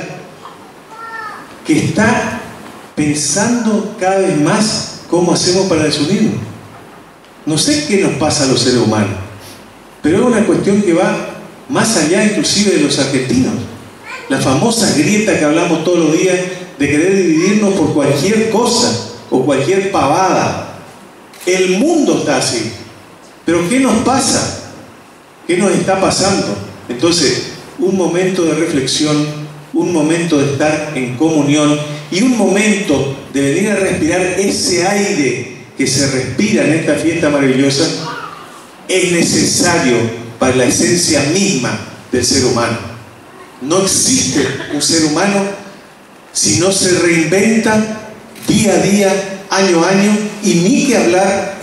que está pensando cada vez más cómo hacemos para desunirnos. No sé qué nos pasa a los seres humanos, pero es una cuestión que va más allá inclusive de los argentinos. La famosa grieta que hablamos todos los días de querer dividirnos por cualquier cosa o cualquier pavada. El mundo está así. Pero ¿qué nos pasa? ¿Qué nos está pasando? Entonces, un momento de reflexión, un momento de estar en comunión y un momento de venir a respirar ese aire que se respira en esta fiesta maravillosa es necesario para la esencia misma del ser humano. No existe un ser humano si no se reinventa día a día, año a año, y ni que hablar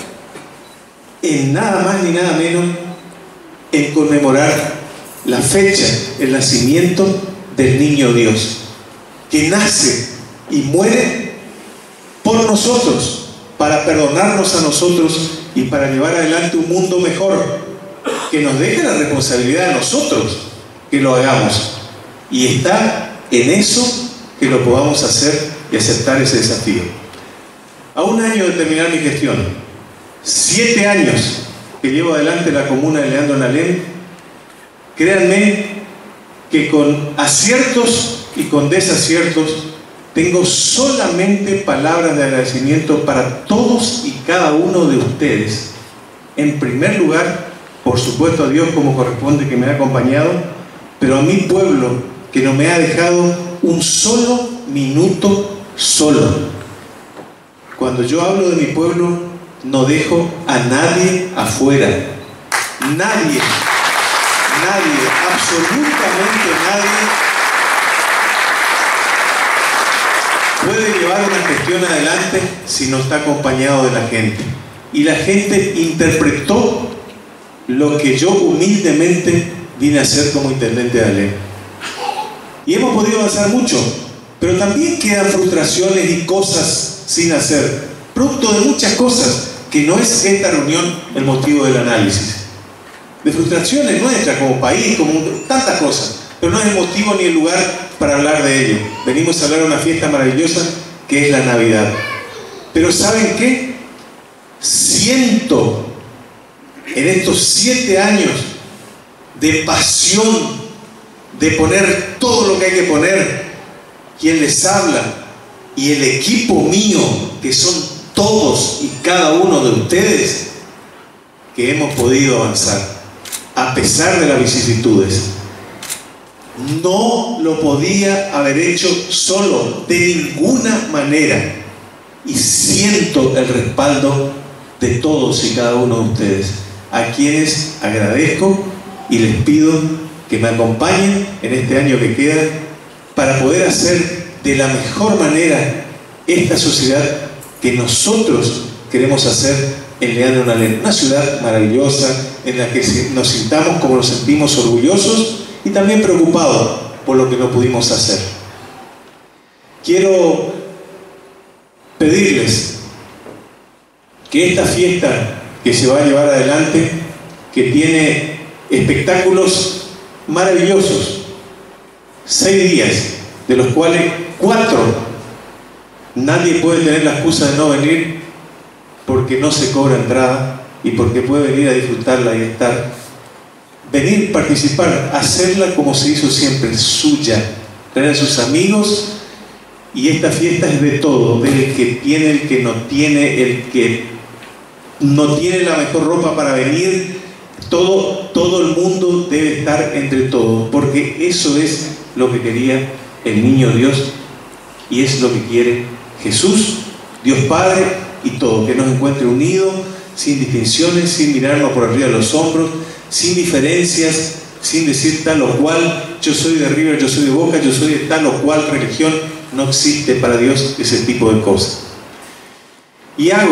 en nada más ni nada menos en conmemorar la fecha, el nacimiento del niño Dios, que nace y muere por nosotros, para perdonarnos a nosotros y para llevar adelante un mundo mejor, que nos deje la responsabilidad a nosotros que lo hagamos. Y está en eso que lo podamos hacer y aceptar ese desafío. A un año de terminar mi gestión, siete años que llevo adelante la comuna de Leandro en Alem, créanme que con aciertos y con desaciertos tengo solamente palabras de agradecimiento para todos y cada uno de ustedes. En primer lugar, por supuesto, a Dios como corresponde, que me ha acompañado, pero a mi pueblo que no me ha dejado un solo minuto solo. Cuando yo hablo de mi pueblo, no dejo a nadie afuera. Nadie, nadie, absolutamente nadie puede llevar una gestión adelante si no está acompañado de la gente. Y la gente interpretó lo que yo humildemente vine a hacer como intendente de Alem. Y hemos podido avanzar mucho, pero también quedan frustraciones y cosas sin hacer, producto de muchas cosas, que no es esta reunión el motivo del análisis. De frustraciones nuestras como país, como tantas cosas, pero no es el motivo ni el lugar para hablar de ello. Venimos a hablar de una fiesta maravillosa que es la Navidad. Pero ¿saben qué? Siento en estos siete años de pasión, de poner todo lo que hay que poner, quien les habla y el equipo mío, que son todos y cada uno de ustedes, que hemos podido avanzar a pesar de las vicisitudes. No lo podía haber hecho solo, de ninguna manera, y siento el respaldo de todos y cada uno de ustedes, a quienes agradezco y les pido que me acompañen en este año que queda para poder hacer de la mejor manera esta sociedad que nosotros queremos hacer en Leandro en Alem. Una ciudad maravillosa en la que nos sintamos como nos sentimos, orgullosos y también preocupados por lo que no pudimos hacer. Quiero pedirles que esta fiesta que se va a llevar adelante, que tiene espectáculos maravillosos, seis días, de los cuales cuatro nadie puede tener la excusa de no venir porque no se cobra entrada y porque puede venir a disfrutarla y estar, venir, participar, hacerla como se hizo siempre, suya, traer a sus amigos. Y esta fiesta es de todo, del que tiene, el que no tiene, el que no tiene la mejor ropa para venir, todo, todo el mundo debe estar entre todos, porque eso es lo que quería el niño Dios y es lo que quiere Jesús, Dios Padre y todo, que nos encuentre unidos, sin distinciones, sin mirarnos por arriba de los hombros, sin diferencias, sin decir tal o cual, yo soy de River, yo soy de Boca, yo soy de tal o cual religión. No existe para Dios ese tipo de cosas. Y hago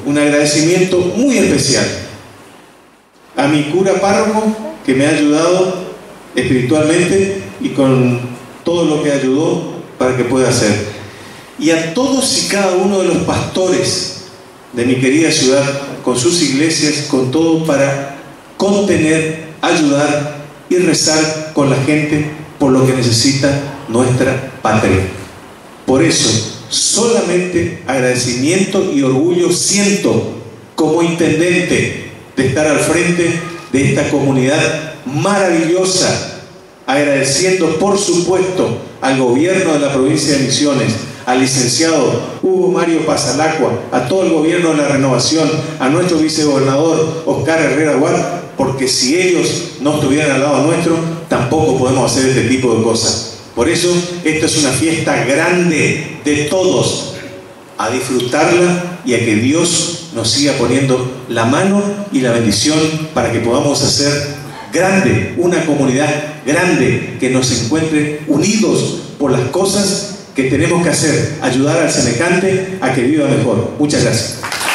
un agradecimiento muy especial a mi cura párroco, que me ha ayudado espiritualmente y con todo lo que ayudó para que pueda hacer, y a todos y cada uno de los pastores de mi querida ciudad, con sus iglesias, con todo, para contener, ayudar y rezar con la gente por lo que necesita nuestra patria. Por eso, solamente agradecimiento y orgullo siento como intendente de estar al frente de esta comunidad maravillosa, agradeciendo por supuesto al gobierno de la provincia de Misiones, al licenciado Hugo Mario Pasalacqua, a todo el gobierno de la Renovación, a nuestro vicegobernador Oscar Herrera Guar, porque si ellos no estuvieran al lado nuestro, tampoco podemos hacer este tipo de cosas. Por eso, esta es una fiesta grande de todos, a disfrutarla y a que Dios nos siga poniendo la mano y la bendición para que podamos hacer grande, una comunidad grande, que nos encuentre unidos por las cosas que tenemos que hacer, ayudar al semejante a que viva mejor. Muchas gracias.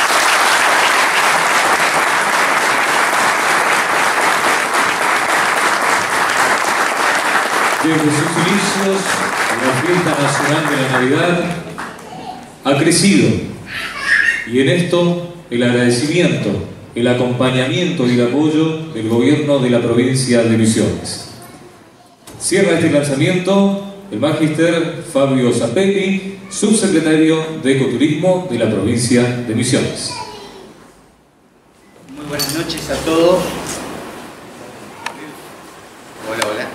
Desde sus inicios, la fiesta nacional de la Navidad ha crecido, y en esto el agradecimiento, el acompañamiento y el apoyo del gobierno de la provincia de Misiones. Cierra este lanzamiento el Magíster Fabio Zapelli, subsecretario de Ecoturismo de la provincia de Misiones. Muy buenas noches a todos. Hola, hola.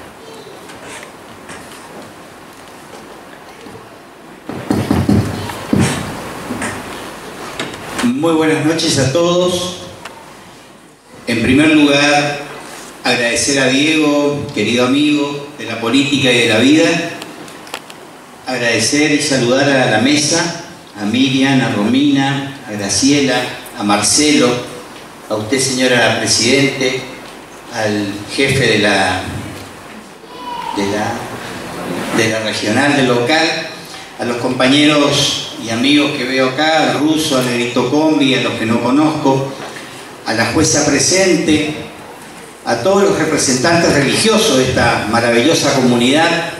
Muy buenas noches a todos. En primer lugar, agradecer a Diego, querido amigo de la política y de la vida. Agradecer y saludar a la mesa, a Miriam, a Romina, a Graciela, a Marcelo, a usted, señora Presidente, al jefe de la, de la, de la regional, del local, a los compañeros y amigos que veo acá, al ruso, al negrito combi, a los que no conozco, a la jueza presente, a todos los representantes religiosos de esta maravillosa comunidad,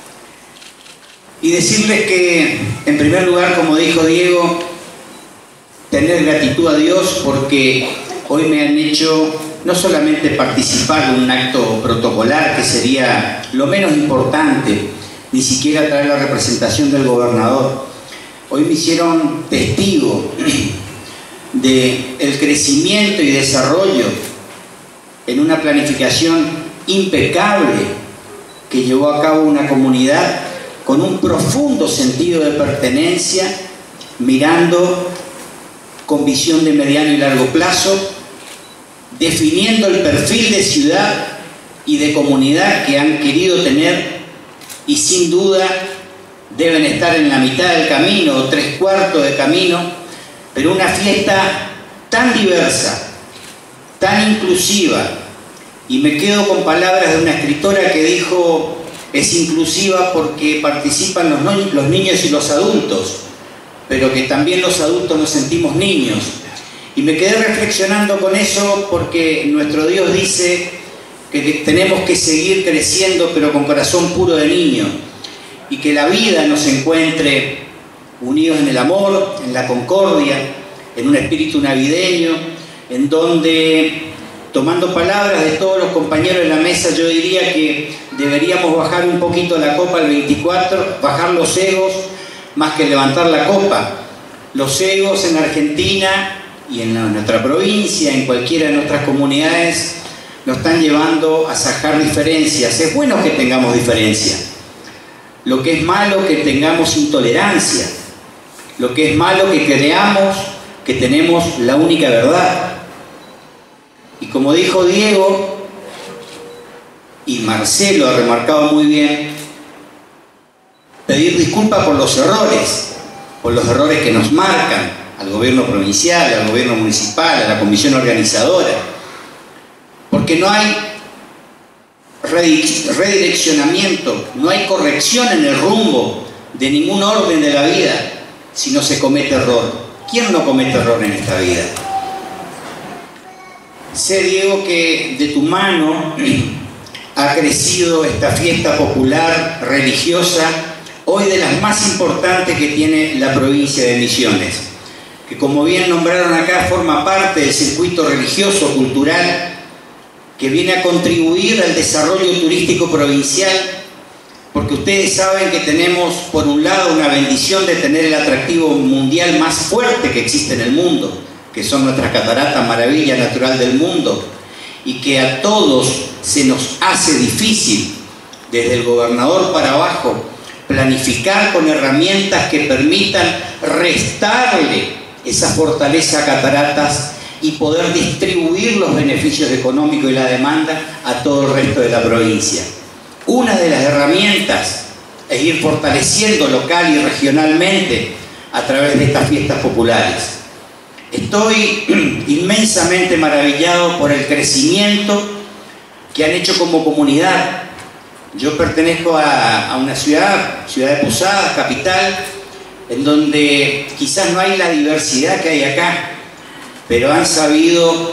y decirles que, en primer lugar, como dijo Diego, tener gratitud a Dios porque hoy me han hecho no solamente participar de un acto protocolar, que sería lo menos importante, ni siquiera traer la representación del gobernador. Hoy me hicieron testigo del crecimiento y desarrollo en una planificación impecable que llevó a cabo una comunidad con un profundo sentido de pertenencia, mirando con visión de mediano y largo plazo, definiendo el perfil de ciudad y de comunidad que han querido tener, y sin duda deben estar en la mitad del camino o tres cuartos de camino, pero una fiesta tan diversa, tan inclusiva, y me quedo con palabras de una escritora que dijo: es inclusiva porque participan los, no, los niños y los adultos, pero que también los adultos nos sentimos niños. Y me quedé reflexionando con eso porque nuestro Dios dice que tenemos que seguir creciendo, pero con corazón puro de niño, y que la vida nos encuentre unidos en el amor, en la concordia, en un espíritu navideño, en donde, tomando palabras de todos los compañeros de la mesa, yo diría que deberíamos bajar un poquito la copa al veinticuatro, bajar los egos más que levantar la copa. Los egos en Argentina y en nuestra provincia, en cualquiera de nuestras comunidades, nos están llevando a sacar diferencias. Es bueno que tengamos diferencia. Lo que es malo que tengamos intolerancia. Lo que es malo que creamos que tenemos la única verdad. Y como dijo Diego, y Marcelo ha remarcado muy bien, pedir disculpas por los errores, por los errores que nos marcan, al gobierno provincial, al gobierno municipal, a la comisión organizadora, porque no hay redireccionamiento, no hay corrección en el rumbo de ningún orden de la vida si no se comete error. ¿Quién no comete error en esta vida? Sé, Diego, que de tu mano ha crecido esta fiesta popular religiosa, hoy de las más importantes que tiene la provincia de Misiones, que como bien nombraron acá forma parte del circuito religioso cultural que viene a contribuir al desarrollo turístico provincial, porque ustedes saben que tenemos por un lado una bendición de tener el atractivo mundial más fuerte que existe en el mundo, que son nuestras cataratas, maravilla natural del mundo, y que a todos se nos hace difícil, desde el gobernador para abajo, planificar con herramientas que permitan restarle esa fortaleza a cataratas y poder distribuir los beneficios económicos y la demanda a todo el resto de la provincia. Una de las herramientas es ir fortaleciendo local y regionalmente a través de estas fiestas populares. Estoy inmensamente maravillado por el crecimiento que han hecho como comunidad. Yo pertenezco a, a una ciudad, ciudad de Posadas, capital, en donde quizás no hay la diversidad que hay acá, pero han sabido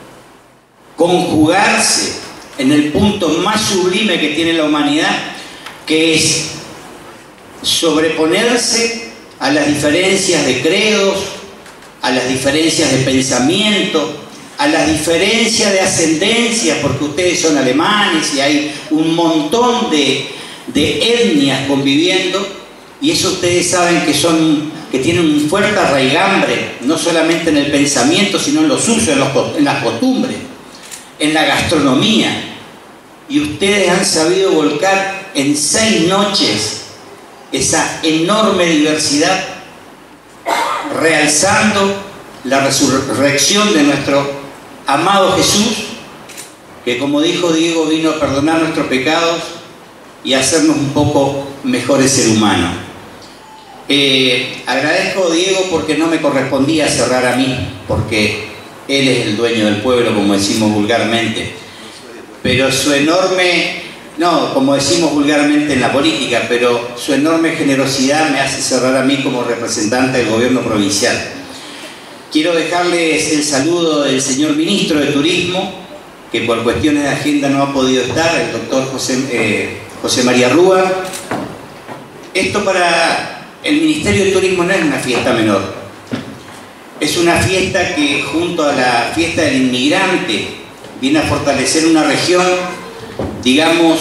conjugarse en el punto más sublime que tiene la humanidad, que es sobreponerse a las diferencias de credos, a las diferencias de pensamiento, a las diferencias de ascendencia, porque ustedes son alemanes y hay un montón de, de etnias conviviendo, y eso ustedes saben que, son, que tienen un fuerte arraigambre, no solamente en el pensamiento, sino en los usos, en, los, en las costumbres, en la gastronomía. Y ustedes han sabido volcar en seis noches esa enorme diversidad, realzando la resurrección de nuestro amado Jesús, que como dijo Diego, vino a perdonar nuestros pecados y a hacernos un poco mejores seres humanos. Eh, agradezco a Diego porque no me correspondía cerrar a mí, porque él es el dueño del pueblo, como decimos vulgarmente, pero su enorme, no, como decimos vulgarmente en la política, pero su enorme generosidad me hace cerrar a mí como representante del gobierno provincial. Quiero dejarles el saludo del señor ministro de Turismo, que por cuestiones de agenda no ha podido estar, el doctor José, eh, José María Rúa. Esto para el Ministerio de Turismo no es una fiesta menor. Es una fiesta que, junto a la fiesta del inmigrante, viene a fortalecer una región, digamos,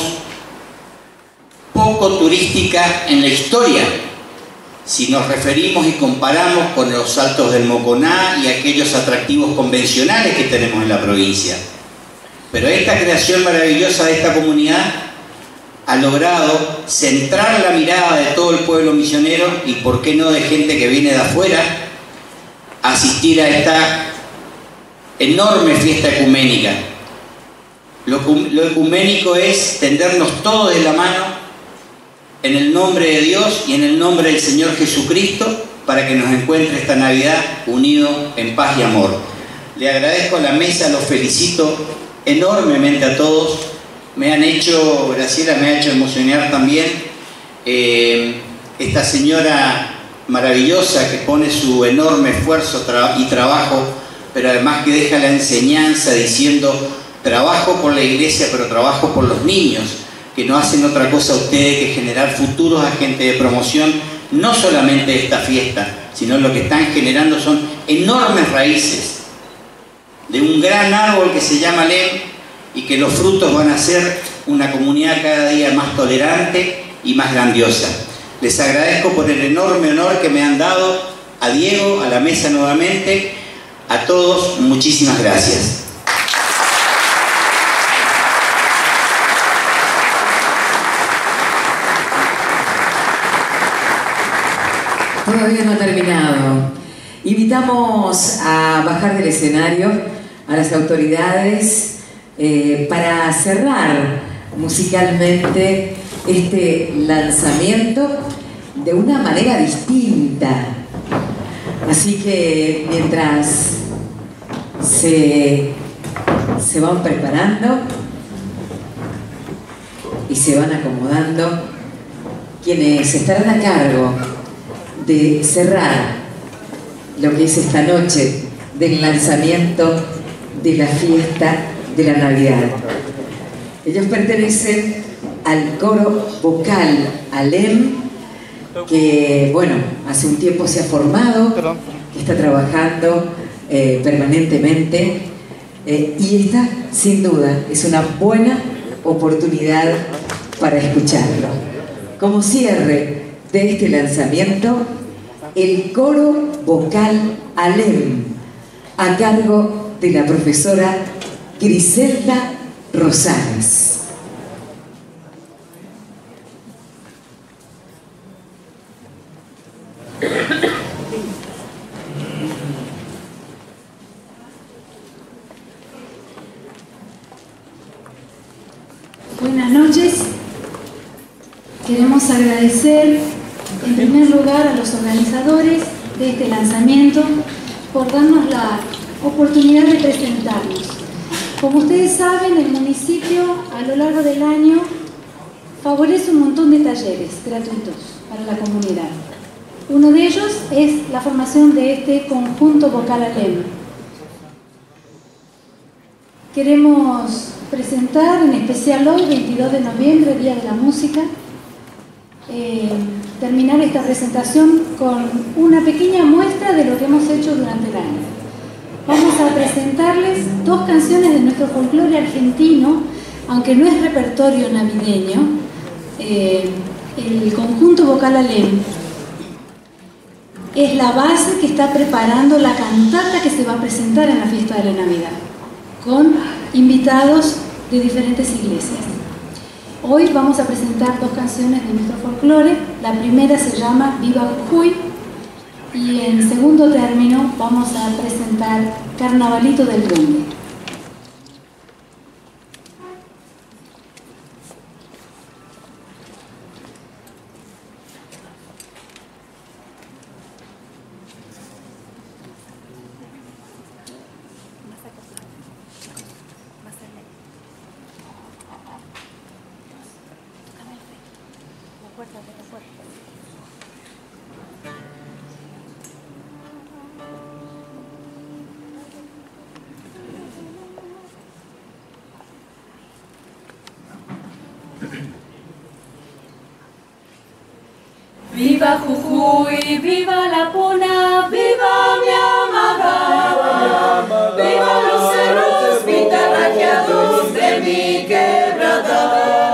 poco turística en la historia, si nos referimos y comparamos con los Altos del Moconá y aquellos atractivos convencionales que tenemos en la provincia. Pero esta creación maravillosa de esta comunidad ha logrado centrar la mirada de todo el pueblo misionero y, por qué no, de gente que viene de afuera, a asistir a esta enorme fiesta ecuménica. Lo, lo ecuménico es tendernos todos de la mano en el nombre de Dios y en el nombre del Señor Jesucristo, para que nos encuentre esta Navidad unidos en paz y amor. Le agradezco a la mesa, los felicito enormemente a todos. Me han hecho, Graciela me ha hecho emocionar también. Eh, esta señora maravillosa que pone su enorme esfuerzo tra y trabajo, pero además que deja la enseñanza diciendo: trabajo por la iglesia, pero trabajo por los niños, que no hacen otra cosa ustedes que generar futuros agentes de promoción, no solamente de esta fiesta, sino lo que están generando son enormes raíces de un gran árbol que se llama L E M, y que los frutos van a ser una comunidad cada día más tolerante y más grandiosa. Les agradezco por el enorme honor que me han dado, a Diego, a la mesa nuevamente, a todos, muchísimas gracias. Todavía no ha terminado. Invitamos a bajar del escenario a las autoridades eh, para cerrar musicalmente este lanzamiento de una manera distinta. Así que mientras se, se van preparando y se van acomodando, quienes estarán a cargo de cerrar lo que es esta noche del lanzamiento de la fiesta de la Navidad. Ellos pertenecen al coro vocal Alem, que bueno, hace un tiempo se ha formado, que está trabajando eh, permanentemente eh, y esta sin duda es una buena oportunidad para escucharlo. Como cierre de este lanzamiento, el coro vocal Alem, a cargo de la profesora Griselda Rosales. Buenas noches. Queremos agradecer en primer lugar a los organizadores de este lanzamiento por darnos la oportunidad de presentarnos. Como ustedes saben, el municipio a lo largo del año favorece un montón de talleres gratuitos para la comunidad. Uno de ellos es la formación de este conjunto vocal Alem. Queremos presentar en especial hoy, veintidós de noviembre, Día de la Música, eh, terminar esta presentación con una pequeña muestra de lo que hemos hecho durante el año. Vamos a presentarles dos canciones de nuestro folclore argentino, aunque no es repertorio navideño. Eh, el conjunto vocal Alem es la base que está preparando la cantata que se va a presentar en la fiesta de la Navidad, con invitados de diferentes iglesias. Hoy vamos a presentar dos canciones de nuestro folclore. La primera se llama Viva Jujuy y en segundo término vamos a presentar Carnavalito del Duende. Viva Jujuy, viva la Puna, viva mi amada, viva los cerros pintarrajeados de mi quebrada.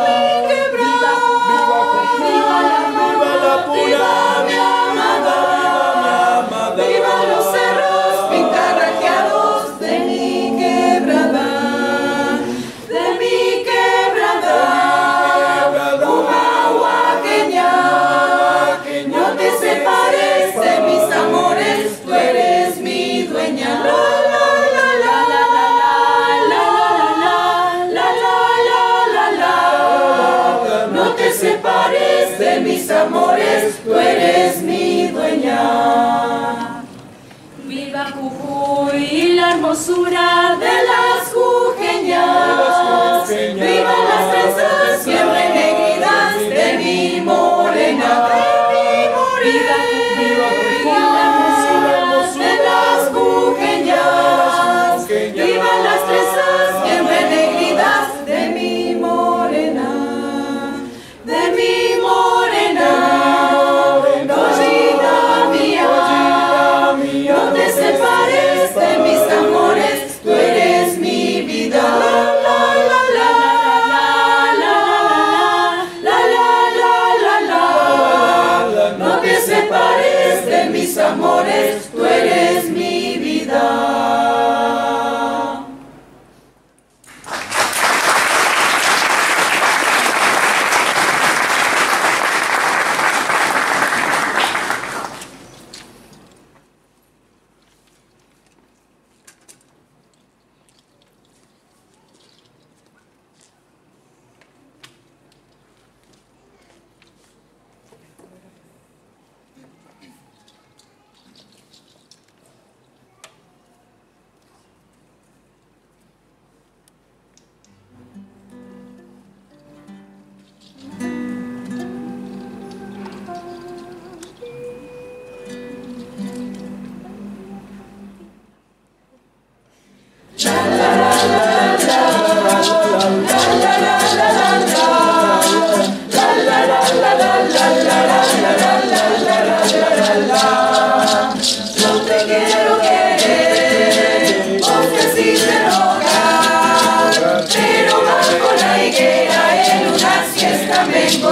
De mis amores, tú eres mi dueña. Viva Jujuy y la hermosura de las jujeñas. Viva las trenzas siempre negridas de mi morena. Viva Jujuy y la hermosura de las jujeñas. Viva las trenzas siempre negridas de mi morena. De mi morena, collita mía, no te separes de mis amores, tú eres mi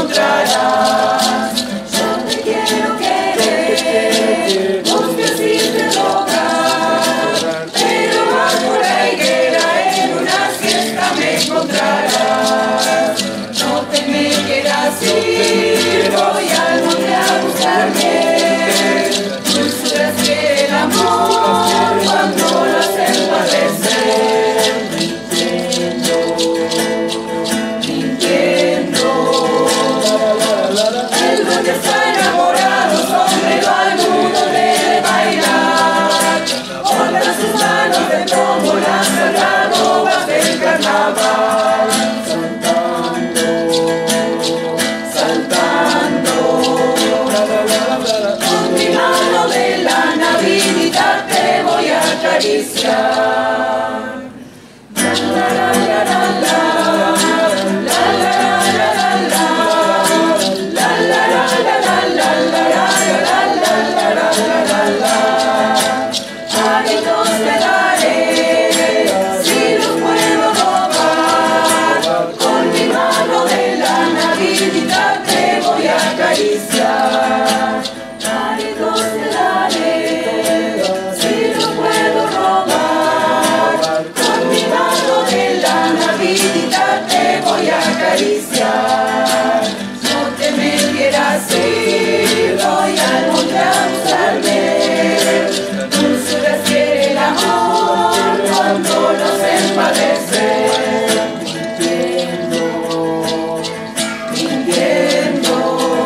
encontrarás. Yo te quiero querer, busques y te rogar, pero bajo la higuera en una siesta me encontrarás. No te me quieras ir, voy al monte a buscarme dulzuras que el amor cuando lo hacen padecer. Mintiendo, mintiendo. El duende está enamorado, sombrero al mundo debe bailar. Honra sus manos de plomo, las algarrobas del carnaval. Saltando, con mi mano de la Navidad te voy a acariciar. La la la la la la, la la la la la, la la la la la la, la la. Hábitos te daré, si los puedo robar, con mi mano de la Navidad te voy a acariciar. Hábitos te daré, si los puedo robar, con mi mano de la Navidad te voy a acariciar. No te me quieras ir, voy al monte a buscarme dulzuras que el amor cuando nos empadece. Mintiendo, mintiendo.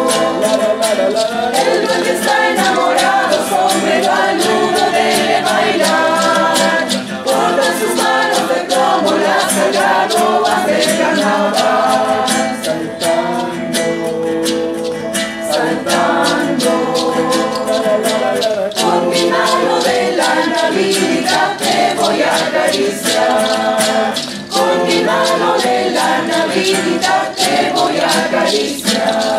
El duende está enamorado, sombrero al mundo debe bailar. Cortan sus manos de plomo las algarrobas del carnaval. Saltando, con mi mano de la Navidad te voy a acariciar. Con mi mano de la Navidad te voy a acariciar.